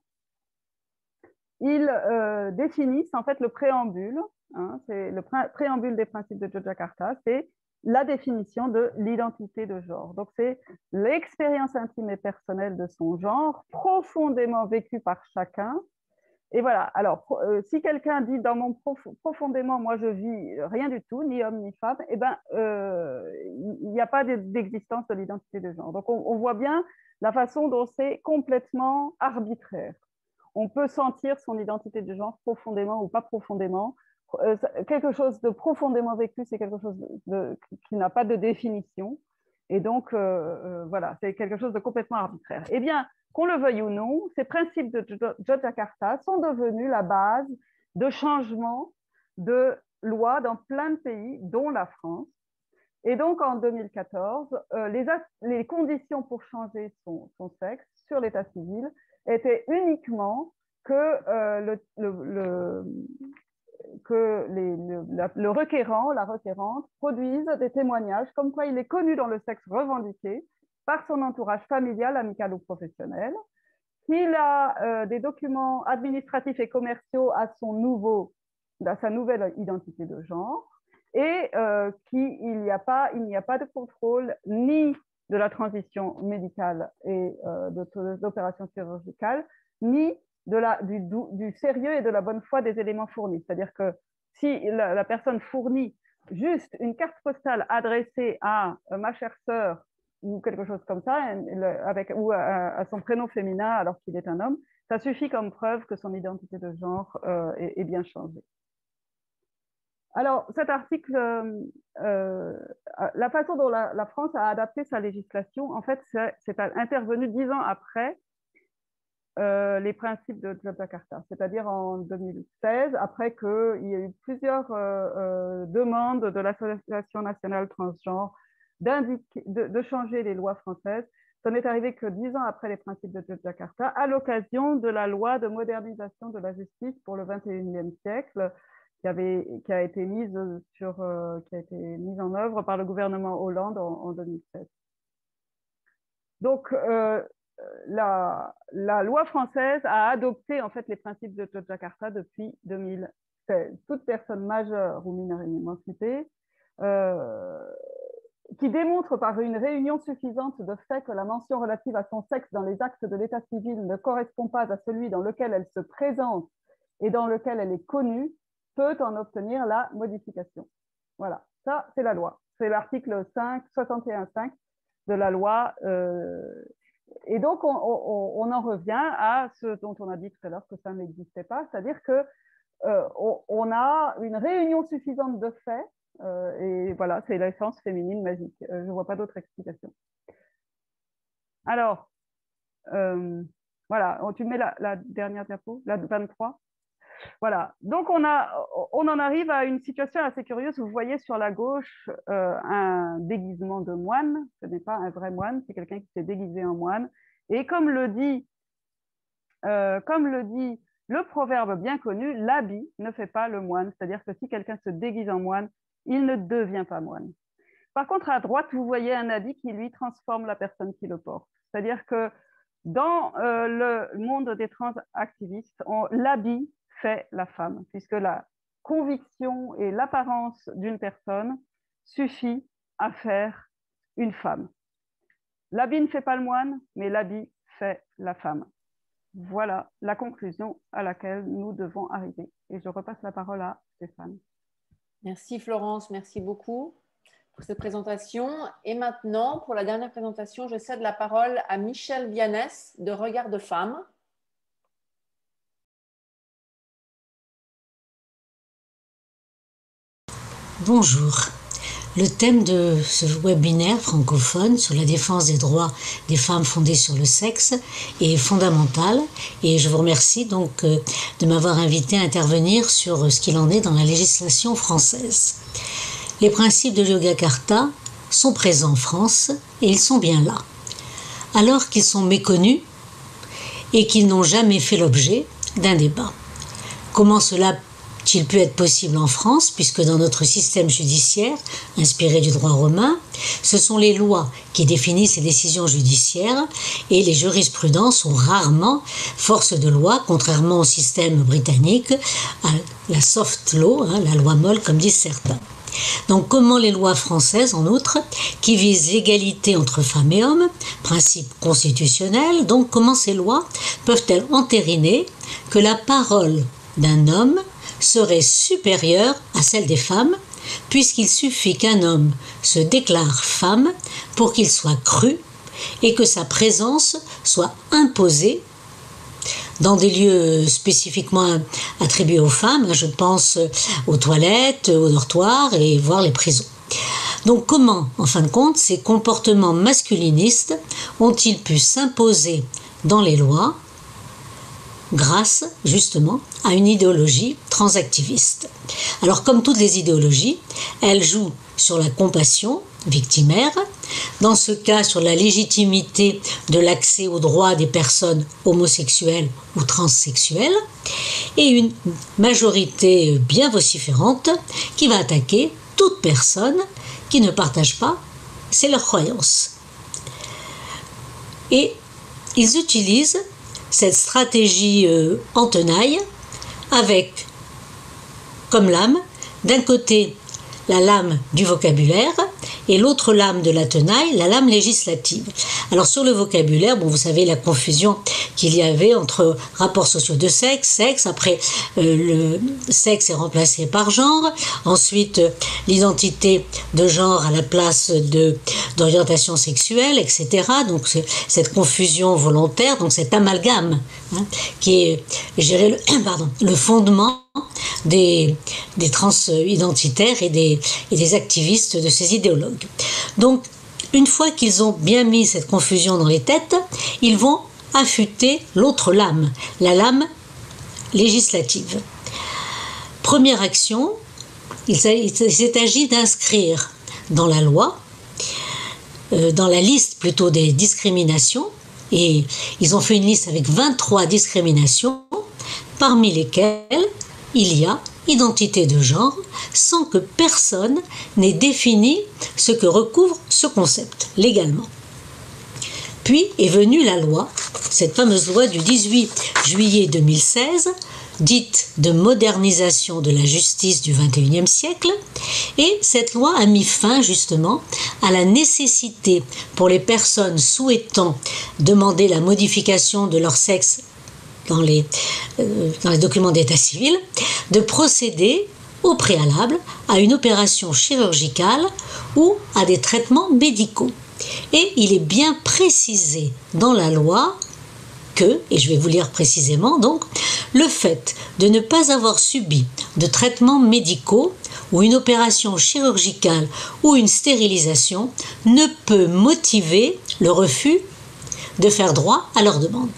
ils euh, définissent en fait le préambule, hein, c'est le pré préambule des principes de Yogyakarta, c'est la définition de l'identité de genre. Donc, c'est l'expérience intime et personnelle de son genre, profondément vécue par chacun. Et voilà, alors, euh, si quelqu'un dit dans mon prof profondément, moi je vis rien du tout, ni homme ni femme, eh ben, euh, il n'y a pas d'existence de l'identité de genre. Donc, on, on voit bien la façon dont c'est complètement arbitraire. On peut sentir son identité de genre profondément ou pas profondément. Euh, quelque chose de profondément vécu, c'est quelque chose de, de, qui n'a pas de définition. Et donc, euh, euh, voilà, c'est quelque chose de complètement arbitraire. Eh bien, qu'on le veuille ou non, ces principes de Yogyakarta sont devenus la base de changements de lois dans plein de pays, dont la France. Et donc, en deux mille quatorze, euh, les, les conditions pour changer son, son sexe sur l'état civil étaient uniquement que, euh, le, le, le, que les, le, la, le requérant, la requérante, produisent des témoignages comme quoi il est connu dans le sexe revendiqué par son entourage familial, amical ou professionnel, qu'il a euh, des documents administratifs et commerciaux à, son nouveau, à sa nouvelle identité de genre, et euh, qu'il n'y a pas, il n'y a pas de contrôle ni de la transition médicale et euh, d'opération chirurgicale, ni de la, du, du sérieux et de la bonne foi des éléments fournis. C'est-à-dire que si la, la personne fournit juste une carte postale adressée à euh, ma chère sœur ou quelque chose comme ça, avec, ou à, à son prénom féminin alors qu'il est un homme, ça suffit comme preuve que son identité de genre euh, est, est bien changée. Alors, cet article, euh, euh, la façon dont la, la France a adapté sa législation, en fait, c'est intervenu dix ans après euh, les principes de Yogyakarta, c'est-à-dire en deux mille seize, après qu'il y a eu plusieurs euh, euh, demandes de l'Association nationale transgenre de, de changer les lois françaises. Ça n'est arrivé que dix ans après les principes de Yogyakarta, à l'occasion de la loi de modernisation de la justice pour le vingt et unième siècle, qui, avait, qui, a été mise sur, euh, qui a été mise en œuvre par le gouvernement Hollande en, en deux mille seize. Donc, euh, la, la loi française a adopté en fait les principes de Yogyakarta depuis deux mille seize. Toute personne majeure ou mineure émancipée euh, qui démontre par une réunion suffisante de fait que la mention relative à son sexe dans les actes de l'état civil ne correspond pas à celui dans lequel elle se présente et dans lequel elle est connue, peut en obtenir la modification. Voilà, ça c'est la loi. C'est l'article soixante et un point cinq de la loi. Euh, et donc, on, on, on en revient à ce dont on a dit tout à l'heure que ça n'existait pas, c'est-à-dire que euh, on, on a une réunion suffisante de faits, euh, et voilà, c'est l'essence féminine magique. Euh, je ne vois pas d'autre explication. Alors, euh, voilà, tu mets la, la dernière diapo, la vingt-trois. Voilà, donc on, a, on en arrive à une situation assez curieuse. Vous voyez sur la gauche euh, un déguisement de moine. Ce n'est pas un vrai moine, c'est quelqu'un qui s'est déguisé en moine. Et comme le dit, euh, comme le dit le proverbe bien connu, l'habit ne fait pas le moine. C'est-à-dire que si quelqu'un se déguise en moine, il ne devient pas moine. Par contre, à droite, vous voyez un habit qui, lui, transforme la personne qui le porte. C'est-à-dire que dans euh, le monde des transactivistes, l'habit fait la femme, puisque la conviction et l'apparence d'une personne suffit à faire une femme. L'habit ne fait pas le moine, mais l'habit fait la femme. Voilà la conclusion à laquelle nous devons arriver. Et je repasse la parole à Stéphane. Merci Florence, merci beaucoup pour cette présentation. Et maintenant, pour la dernière présentation, je cède la parole à Michel Vianès de Regard de Femme. Bonjour. Le thème de ce webinaire francophone sur la défense des droits des femmes fondés sur le sexe est fondamental et je vous remercie donc de m'avoir invité à intervenir sur ce qu'il en est dans la législation française. Les principes de Yogyakarta sont présents en France et ils sont bien là. Alors qu'ils sont méconnus et qu'ils n'ont jamais fait l'objet d'un débat. Comment cela a-t-il pu être possible en France, puisque dans notre système judiciaire, inspiré du droit romain, ce sont les lois qui définissent les décisions judiciaires et les jurisprudences sont rarement force de loi, contrairement au système britannique, à la soft law, hein, la loi molle comme disent certains. Donc comment les lois françaises, en outre, qui visent l'égalité entre femmes et hommes, principe constitutionnel, donc comment ces lois peuvent-elles entériner que la parole d'un homme serait supérieure à celle des femmes, puisqu'il suffit qu'un homme se déclare femme pour qu'il soit cru et que sa présence soit imposée dans des lieux spécifiquement attribués aux femmes, je pense aux toilettes, aux dortoirs et voire les prisons. Donc comment, en fin de compte, ces comportements masculinistes ont-ils pu s'imposer dans les lois grâce, justement, à une idéologie transactiviste? Alors, comme toutes les idéologies, elle joue sur la compassion victimaire, dans ce cas sur la légitimité de l'accès aux droits des personnes homosexuelles ou transsexuelles, et une majorité bien vociférante qui va attaquer toute personne qui ne partage pas c'est leur croyance. Et ils utilisent cette stratégie euh, en tenaille avec comme lame, d'un côté la lame du vocabulaire et l'autre lame de la tenaille, la lame législative. Alors sur le vocabulaire, bon, vous savez la confusion qu'il y avait entre rapports sociaux de sexe, sexe, après euh, le sexe est remplacé par genre, ensuite euh, l'identité de genre à la place de d'orientation sexuelle, et cetera. Donc c'est cette confusion volontaire, donc cet amalgame hein, qui est, je dirais, le, pardon, le fondement des, des transidentitaires et des, et des activistes de ces idéologues. Donc, une fois qu'ils ont bien mis cette confusion dans les têtes, ils vont affûter l'autre lame, la lame législative. Première action, il s'est agi d'inscrire dans la loi, euh, dans la liste plutôt des discriminations, et ils ont fait une liste avec vingt-trois discriminations, parmi lesquelles il y a identité de genre, sans que personne n'ait défini ce que recouvre ce concept légalement. Puis est venue la loi, cette fameuse loi du dix-huit juillet deux mille seize, dite de modernisation de la justice du vingt et unième siècle, et cette loi a mis fin justement à la nécessité pour les personnes souhaitant demander la modification de leur sexe dans les, euh, dans les documents d'état civil, de procéder au préalable à une opération chirurgicale ou à des traitements médicaux. Et il est bien précisé dans la loi que, et je vais vous lire précisément donc, le fait de ne pas avoir subi de traitements médicaux ou une opération chirurgicale ou une stérilisation ne peut motiver le refus de faire droit à leur demande.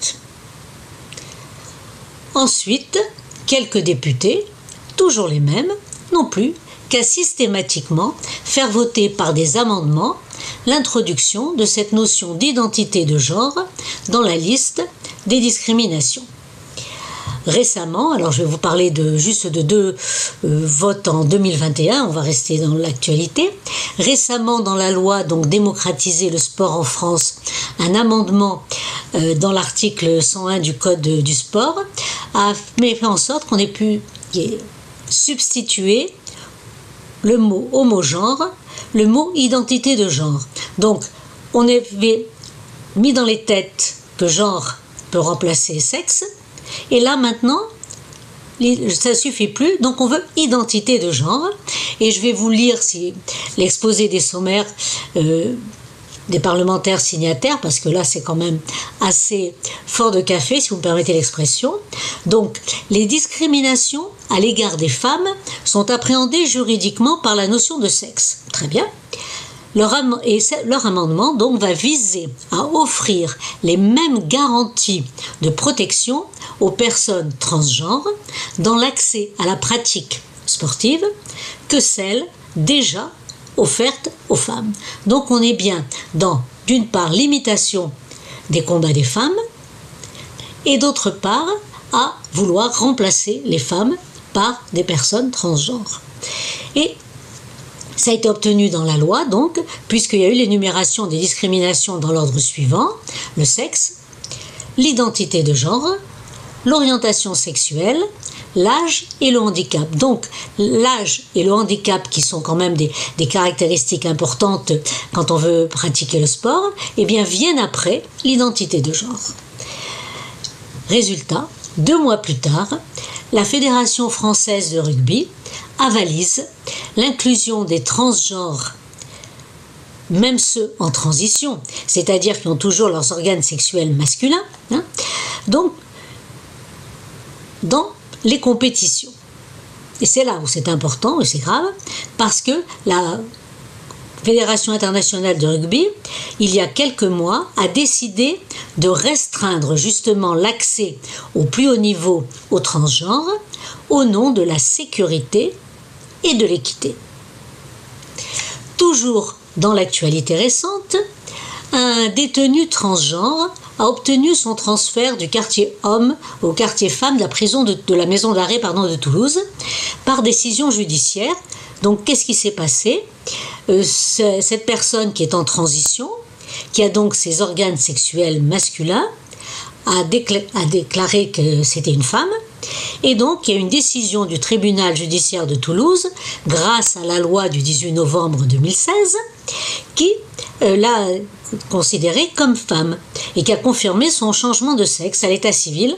Ensuite, quelques députés, toujours les mêmes, non plus qu'à systématiquement faire voter par des amendements l'introduction de cette notion d'identité de genre dans la liste des discriminations. Récemment, alors je vais vous parler de, juste de deux euh, votes en deux mille vingt et un, on va rester dans l'actualité. Récemment, dans la loi donc démocratiser le sport en France, un amendement euh, dans l'article cent un du Code du sport a fait en sorte qu'on ait pu substituer le mot homogenre, le mot identité de genre. Donc, on avait mis dans les têtes que genre peut remplacer sexe, et là maintenant, ça ne suffit plus, donc on veut identité de genre, et je vais vous lire si, l'exposé des sommaires euh, des parlementaires signataires, parce que là c'est quand même assez fort de café, si vous me permettez l'expression. Donc, les discriminations à l'égard des femmes sont appréhendées juridiquement par la notion de sexe. Très bien. Leur, am- et leur amendement donc va viser à offrir les mêmes garanties de protection aux personnes transgenres dans l'accès à la pratique sportive que celles déjà offertes aux femmes. Donc on est bien dans, d'une part, l'imitation des combats des femmes et d'autre part, à vouloir remplacer les femmes par des personnes transgenres. Et ça a été obtenu dans la loi, donc, puisqu'il y a eu l'énumération des discriminations dans l'ordre suivant: le sexe, l'identité de genre, l'orientation sexuelle, l'âge et le handicap. Donc, l'âge et le handicap, qui sont quand même des, des caractéristiques importantes quand on veut pratiquer le sport, eh bien, viennent après l'identité de genre. Résultat, deux mois plus tard, la Fédération française de rugby avalise l'inclusion des transgenres, même ceux en transition, c'est-à-dire qui ont toujours leurs organes sexuels masculins, hein, donc dans les compétitions. Et c'est là où c'est important et c'est grave, parce que la Fédération internationale de rugby, il y a quelques mois, a décidé de restreindre justement l'accès au plus haut niveau aux transgenres au nom de la sécurité et de l'équité. Toujours dans l'actualité récente, un détenu transgenre a obtenu son transfert du quartier homme au quartier femme de la prison de, de la maison d'arrêt pardon, de Toulouse par décision judiciaire. Donc, qu'est-ce qui s'est passé? euh, Cette personne qui est en transition, qui a donc ses organes sexuels masculins, a, décla a déclaré que c'était une femme. Et donc, il y a une décision du tribunal judiciaire de Toulouse, grâce à la loi du dix-huit novembre deux mille seize, qui euh, l'a considérée comme femme et qui a confirmé son changement de sexe à l'état civil.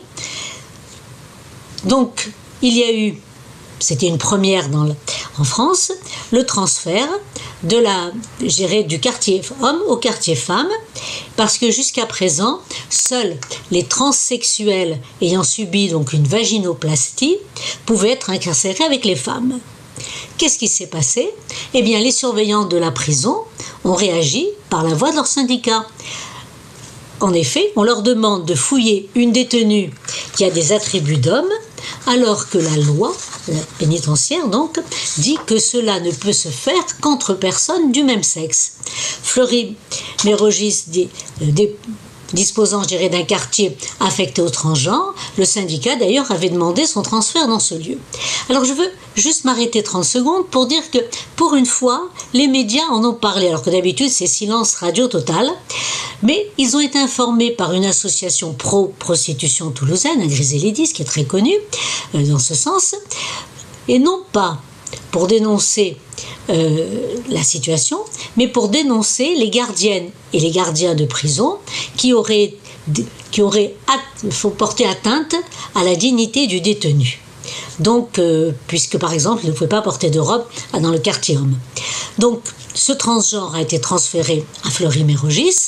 Donc, il y a eu, c'était une première dans le, en France, le transfert de la, je dirais, du quartier homme au quartier femme, parce que jusqu'à présent, seuls les transsexuels ayant subi donc une vaginoplastie pouvaient être incarcérés avec les femmes. Qu'est-ce qui s'est passé? Eh bien, les surveillants de la prison ont réagi par la voix de leur syndicat. En effet, on leur demande de fouiller une détenue qui a des attributs d'homme, alors que la loi la pénitentiaire donc dit que cela ne peut se faire qu'entre personnes du même sexe. Fleury Mérogis dit, euh, des, disposant, je dirais, d'un quartier affecté aux transgenres, le syndicat d'ailleurs avait demandé son transfert dans ce lieu. Alors je veux juste m'arrêter trente secondes pour dire que pour une fois, les médias en ont parlé, alors que d'habitude c'est silence radio total, mais ils ont été informés par une association pro-prostitution toulousaine, Griselidis, qui est très connue euh, dans ce sens, et non pas pour dénoncer euh, la situation, mais pour dénoncer les gardiennes et les gardiens de prison qui auraient, qui auraient faut porter atteinte à la dignité du détenu. Donc, euh, puisque par exemple, il ne pouvait pas porter de robe dans le quartier homme. Donc, ce transgenre a été transféré à Fleury-Mérogis,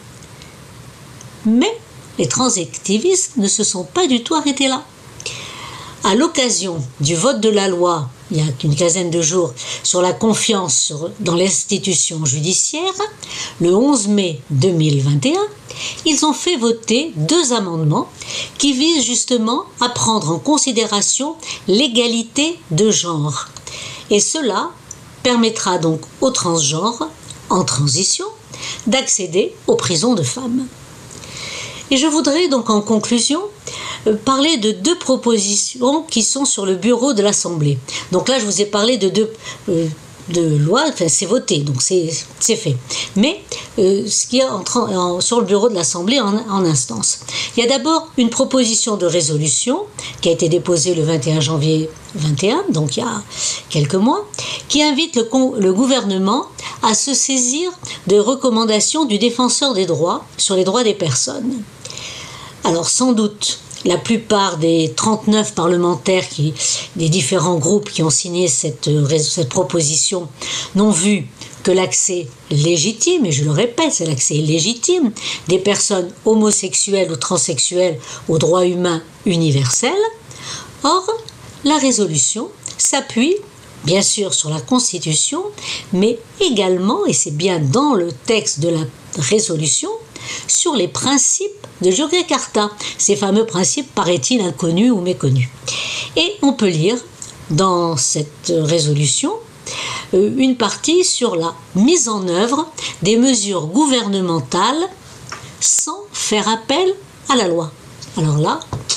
mais les transactivistes ne se sont pas du tout arrêtés là. À l'occasion du vote de la loi, il y a une quinzaine de jours, sur la confiance sur, dans l'institution judiciaire, le onze mai deux mille vingt et un, ils ont fait voter deux amendements qui visent justement à prendre en considération l'égalité de genre. Et cela permettra donc aux transgenres, en transition, d'accéder aux prisons de femmes. Et je voudrais donc en conclusion parler de deux propositions qui sont sur le bureau de l'Assemblée. Donc là, je vous ai parlé de deux euh, de lois, enfin c'est voté, donc c'est fait. Mais euh, ce qu'il y a en, en, sur le bureau de l'Assemblée en, en instance. Il y a d'abord une proposition de résolution qui a été déposée le vingt et un janvier vingt et un, donc il y a quelques mois, qui invite le, le gouvernement à se saisir des recommandations du défenseur des droits sur les droits des personnes. Alors sans doute, la plupart des trente-neuf parlementaires qui, des différents groupes qui ont signé cette, cette proposition n'ont vu que l'accès légitime, et je le répète, c'est l'accès légitime des personnes homosexuelles ou transsexuelles aux droits humains universels. Or, la résolution s'appuie bien sûr sur la Constitution, mais également, et c'est bien dans le texte de la résolution, sur les principes de Yogyakarta, ces fameux principes, paraît-il, inconnus ou méconnus. Et on peut lire dans cette résolution une partie sur la mise en œuvre des mesures gouvernementales sans faire appel à la loi. Alors là,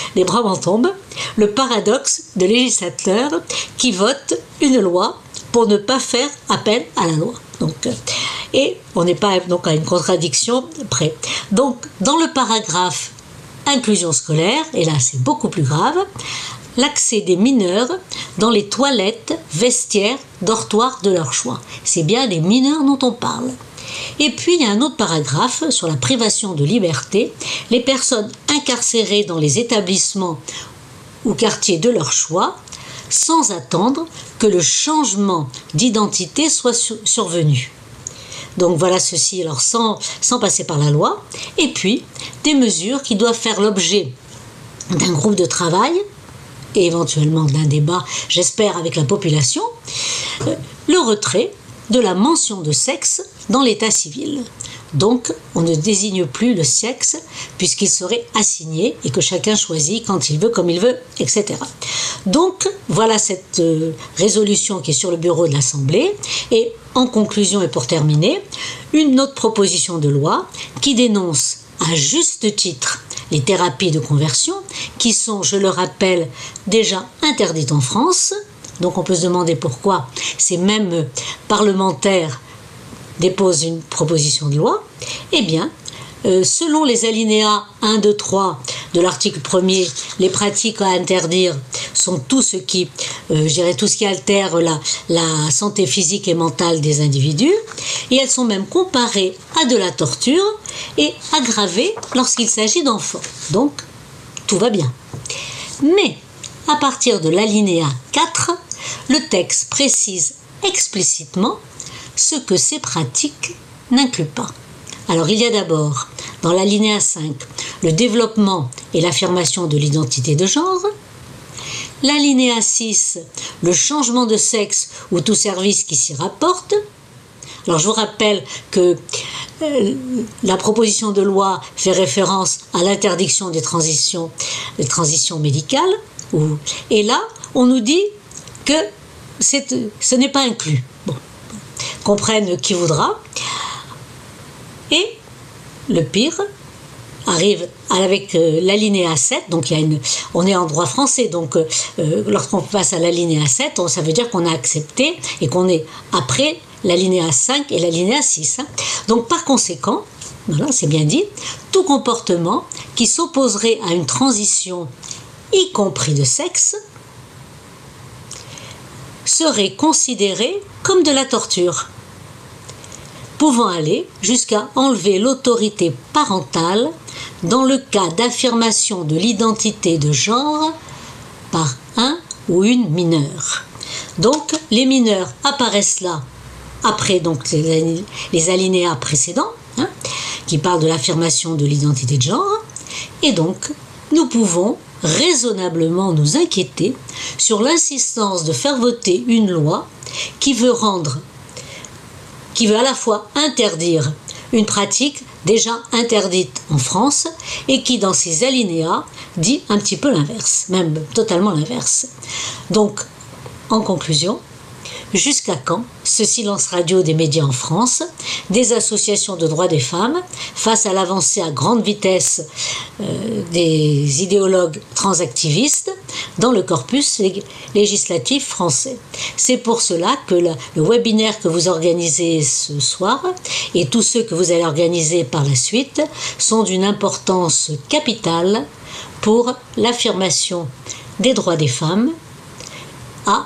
les bras m'en tombent, le paradoxe de législateurs qui votent une loi pour ne pas faire appel à la loi. Donc, et on n'est pas donc à une contradiction près. Donc, dans le paragraphe inclusion scolaire, et là c'est beaucoup plus grave, l'accès des mineurs dans les toilettes, vestiaires, dortoirs de leur choix. C'est bien des mineurs dont on parle. Et puis il y a un autre paragraphe sur la privation de liberté, les personnes incarcérées dans les établissements ou quartiers de leur choix, sans attendre que le changement d'identité soit survenu. Donc voilà ceci, alors sans, sans passer par la loi. Et puis, des mesures qui doivent faire l'objet d'un groupe de travail et éventuellement d'un débat, j'espère, avec la population, euh, le retrait de la mention de sexe dans l'état civil. Donc, on ne désigne plus le sexe puisqu'il serait assigné et que chacun choisit quand il veut, comme il veut, et cetera. Donc, voilà cette euh, résolution qui est sur le bureau de l'Assemblée. Et en conclusion et pour terminer, une autre proposition de loi qui dénonce à juste titre les thérapies de conversion qui sont, je le rappelle, déjà interdites en France. Donc, on peut se demander pourquoi ces mêmes parlementaires dépose une proposition de loi, eh bien, euh, selon les alinéas un, deux, trois de l'article premier, les pratiques à interdire sont tout ce qui, euh, je dirais, tout ce qui altère la, la santé physique et mentale des individus, et elles sont même comparées à de la torture et aggravées lorsqu'il s'agit d'enfants. Donc, tout va bien. Mais, à partir de l'alinéa quatre, le texte précise explicitement ce que ces pratiques n'incluent pas. Alors il y a d'abord, dans l'alinéa cinq, le développement et l'affirmation de l'identité de genre. L'alinéa six, le changement de sexe ou tout service qui s'y rapporte. Alors je vous rappelle que euh, la proposition de loi fait référence à l'interdiction des transitions, des transitions médicales. Où, et là, on nous dit que c'est, ce n'est pas inclus. Bon. Comprenne qui voudra. Et le pire arrive avec euh, l'alinéa sept, donc il y a une, on est en droit français, donc euh, lorsqu'on passe à l'alinéa sept, on, ça veut dire qu'on a accepté et qu'on est après l'alinéa cinq et l'alinéa six. Hein. Donc par conséquent, voilà, c'est bien dit, tout comportement qui s'opposerait à une transition, y compris de sexe, serait considéré comme de la torture, pouvant aller jusqu'à enlever l'autorité parentale dans le cas d'affirmation de l'identité de genre par un ou une mineure. Donc, les mineurs apparaissent là, après donc, les, les alinéas précédents, hein, qui parlent de l'affirmation de l'identité de genre, et donc, nous pouvons raisonnablement nous inquiéter sur l'insistance de faire voter une loi qui veut rendre, qui veut à la fois interdire une pratique déjà interdite en France et qui, dans ses alinéas, dit un petit peu l'inverse, même totalement l'inverse. Donc, en conclusion, jusqu'à quand ce silence radio des médias en France, des associations de droits des femmes, face à l'avancée à grande vitesse euh, des idéologues transactivistes dans le corpus législatif français. C'est pour cela que le, le webinaire que vous organisez ce soir et tous ceux que vous allez organiser par la suite sont d'une importance capitale pour l'affirmation des droits des femmes à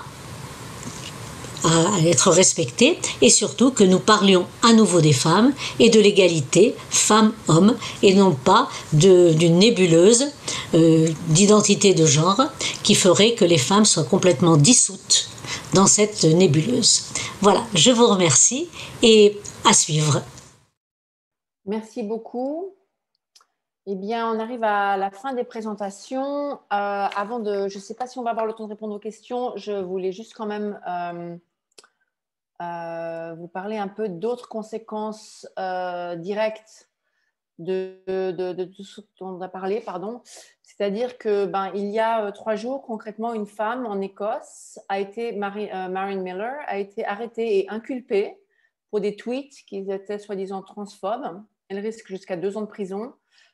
à être respectées et surtout que nous parlions à nouveau des femmes et de l'égalité femmes-hommes et non pas de, d'une nébuleuse euh, d'identité de genre qui ferait que les femmes soient complètement dissoutes dans cette nébuleuse. Voilà, je vous remercie et à suivre. Merci beaucoup. Eh bien, on arrive à la fin des présentations. Euh, avant de, je ne sais pas si on va avoir le temps de répondre aux questions, je voulais juste quand même euh, Euh, vous parler un peu d'autres conséquences euh, directes de, de, de tout ce dont on a parlé, pardon. C'est-à-dire que ben, il y a euh, trois jours, concrètement, une femme en Écosse a été, Mary, euh, Marion Miller, a été arrêtée et inculpée pour des tweets qui étaient soi-disant transphobes. Elle risque jusqu'à deux ans de prison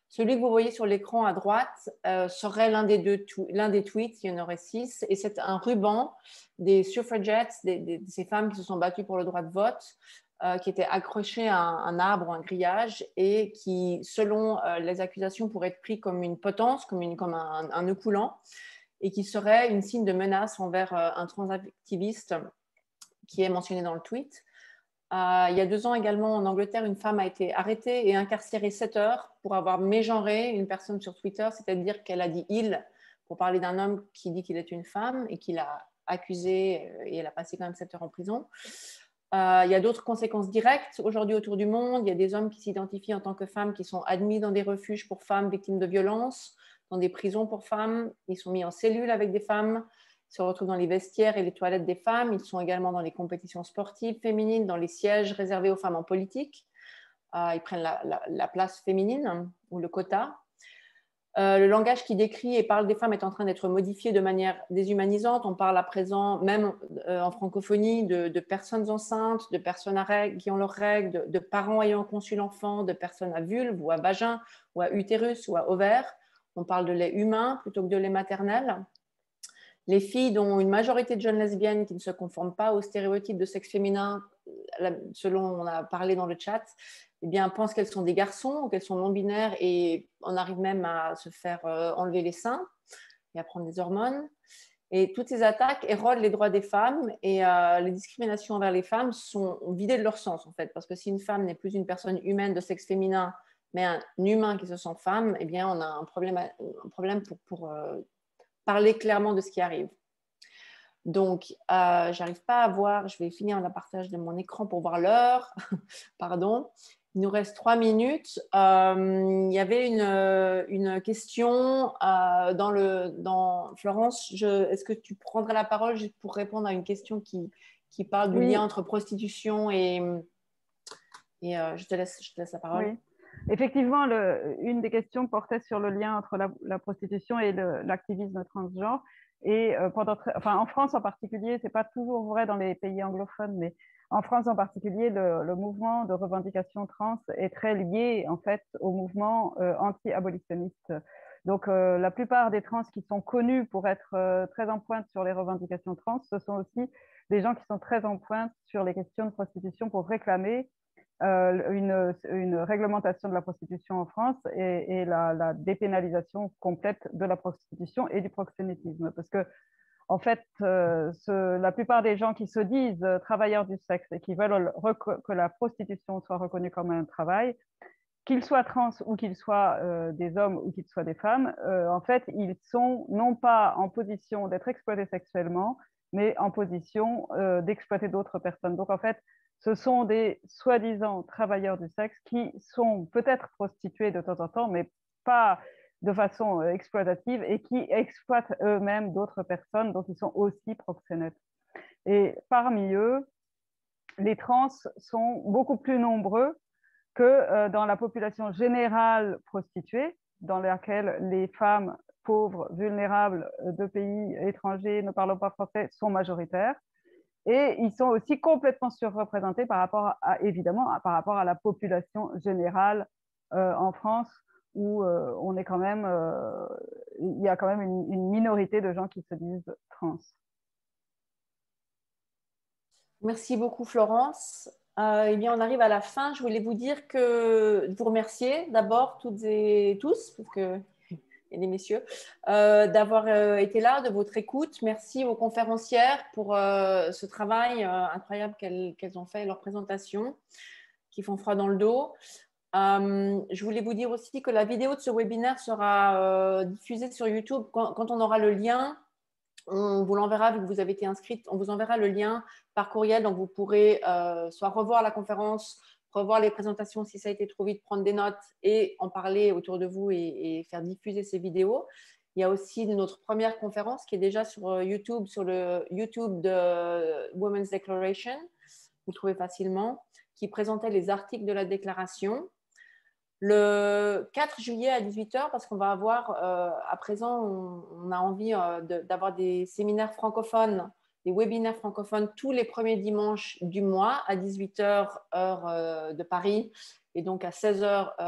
Celui que vous voyez sur l'écran à droite euh, serait l'un des, deux l'un des tweets, il y en aurait six, et c'est un ruban des suffragettes, des, des, de ces femmes qui se sont battues pour le droit de vote, euh, qui était accroché à un, un arbre, un grillage, et qui, selon euh, les accusations, pourrait être pris comme une potence, comme, une, comme un, un nœud coulant, et qui serait une signe de menace envers euh, un transactiviste qui est mentionné dans le tweet. Euh, il y a deux ans également, en Angleterre, une femme a été arrêtée et incarcérée sept heures pour avoir mégenré une personne sur Twitter, c'est-à-dire qu'elle a dit « il » pour parler d'un homme qui dit qu'il est une femme et qui l'a accusé, et elle a passé quand même sept heures en prison. Euh, il y a d'autres conséquences directes aujourd'hui autour du monde. Il y a des hommes qui s'identifient en tant que femmes qui sont admis dans des refuges pour femmes victimes de violences, dans des prisons pour femmes. Ils sont mis en cellule avec des femmes. Ils se retrouvent dans les vestiaires et les toilettes des femmes. Ils sont également dans les compétitions sportives féminines, dans les sièges réservés aux femmes en politique. Euh, ils prennent la, la, la place féminine ou le quota. Euh, le langage qui décrit et parle des femmes est en train d'être modifié de manière déshumanisante. On parle à présent, même euh, en francophonie, de, de personnes enceintes, de personnes à règles, qui ont leurs règles, de, de parents ayant conçu l'enfant, de personnes à vulve ou à vagin ou à utérus ou à ovaire. On parle de lait humain plutôt que de lait maternel. Les filles, dont une majorité de jeunes lesbiennes qui ne se conforment pas aux stéréotypes de sexe féminin, selon on a parlé dans le chat, eh bien, pensent qu'elles sont des garçons ou qu'elles sont non-binaires, et on arrive même à se faire enlever les seins et à prendre des hormones. Et toutes ces attaques érodent les droits des femmes, et euh, les discriminations envers les femmes sont vidées de leur sens, en fait, parce que si une femme n'est plus une personne humaine de sexe féminin, mais un humain qui se sent femme, eh bien, on a un problème, un problème pour... pour euh, parler clairement de ce qui arrive. Donc, euh, j'arrive pas à voir, je vais finir le partage de mon écran pour voir l'heure. Pardon. Il nous reste trois minutes. Euh, il y avait une, une question euh, dans le... Dans... Florence, est-ce que tu prendrais la parole juste pour répondre à une question qui, qui parle du oui. lien entre prostitution et... et euh, je, te laisse, je te laisse la parole. Oui. Effectivement, le, une des questions portait sur le lien entre la, la prostitution et l'activisme transgenre. Et euh, pendant, enfin, en France en particulier, ce n'est pas toujours vrai dans les pays anglophones, mais en France en particulier, le, le mouvement de revendication trans est très lié en fait au mouvement euh, anti-abolitionniste. Donc, euh, la plupart des trans qui sont connus pour être euh, très en pointe sur les revendications trans, ce sont aussi des gens qui sont très en pointe sur les questions de prostitution pour réclamer Euh, une, une réglementation de la prostitution en France et, et la, la dépénalisation complète de la prostitution et du proxénétisme. Parce que, en fait, euh, ce, la plupart des gens qui se disent euh, travailleurs du sexe et qui veulent que la prostitution soit reconnue comme un travail, qu'ils soient trans ou qu'ils soient euh, des hommes ou qu'ils soient des femmes, euh, en fait, ils sont non pas en position d'être exploités sexuellement, mais en position euh, d'exploiter d'autres personnes. Donc, en fait, ce sont des soi-disant travailleurs du sexe qui sont peut-être prostitués de temps en temps, mais pas de façon exploitative, et qui exploitent eux-mêmes d'autres personnes, donc ils sont aussi proxénètes. Et parmi eux, les trans sont beaucoup plus nombreux que dans la population générale prostituée, dans laquelle les femmes pauvres, vulnérables de pays étrangers ne parlant pas français sont majoritaires. Et ils sont aussi complètement surreprésentés par rapport à, évidemment, par rapport à la population générale euh, en France, où euh, on est quand même, euh, il y a quand même une, une minorité de gens qui se disent trans. Merci beaucoup, Florence. Euh, eh bien, on arrive à la fin. Je voulais vous dire que vous remercier d'abord toutes et tous, parce que et les messieurs, euh, d'avoir euh, été là, de votre écoute. Merci aux conférencières pour euh, ce travail euh, incroyable qu'elles qu'elles ont fait, leur présentation, qui font froid dans le dos. Euh, je voulais vous dire aussi que la vidéo de ce webinaire sera euh, diffusée sur YouTube quand, quand on aura le lien. On vous l'enverra, vu que vous avez été inscrite, on vous enverra le lien par courriel, donc vous pourrez euh, soit revoir la conférence, revoir les présentations si ça a été trop vite, prendre des notes et en parler autour de vous et, et faire diffuser ces vidéos. Il y a aussi notre première conférence qui est déjà sur YouTube, sur le YouTube de Women's Declaration, vous le trouvez facilement, qui présentait les articles de la déclaration. Le quatre juillet à dix-huit heures, parce qu'on va avoir, euh, à présent, on, on a envie euh, d'avoir des séminaires francophones, des webinaires francophones tous les premiers dimanches du mois à dix-huit heures, heure euh, de Paris, et donc à seize heures, heure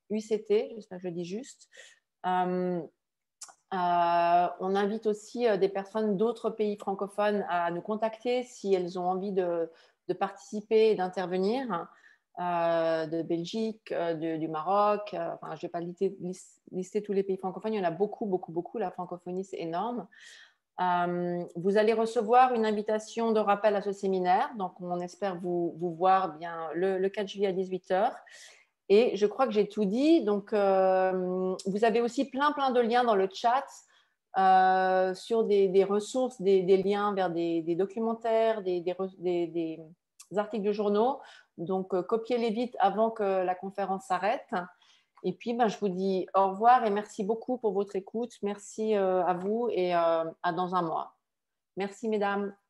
U C T, j'espère que je dis juste. Euh, euh, on invite aussi des personnes d'autres pays francophones à nous contacter si elles ont envie de, de participer et d'intervenir. Euh, de Belgique, euh, de, du Maroc. Euh, enfin, je ne vais pas lister, lister tous les pays francophones. Il y en a beaucoup, beaucoup, beaucoup. La francophonie, c'est énorme. Euh, vous allez recevoir une invitation de rappel à ce séminaire. Donc, on espère vous, vous voir bien le, le quatre juillet à dix-huit heures. Et je crois que j'ai tout dit. Donc, euh, vous avez aussi plein, plein de liens dans le chat euh, sur des, des ressources, des, des liens vers des, des documentaires, des, des, des, des articles de journaux. Donc, euh, copiez-les vite avant que la conférence s'arrête. Et puis, ben, je vous dis au revoir et merci beaucoup pour votre écoute. Merci euh, à vous et euh, à dans un mois. Merci, mesdames.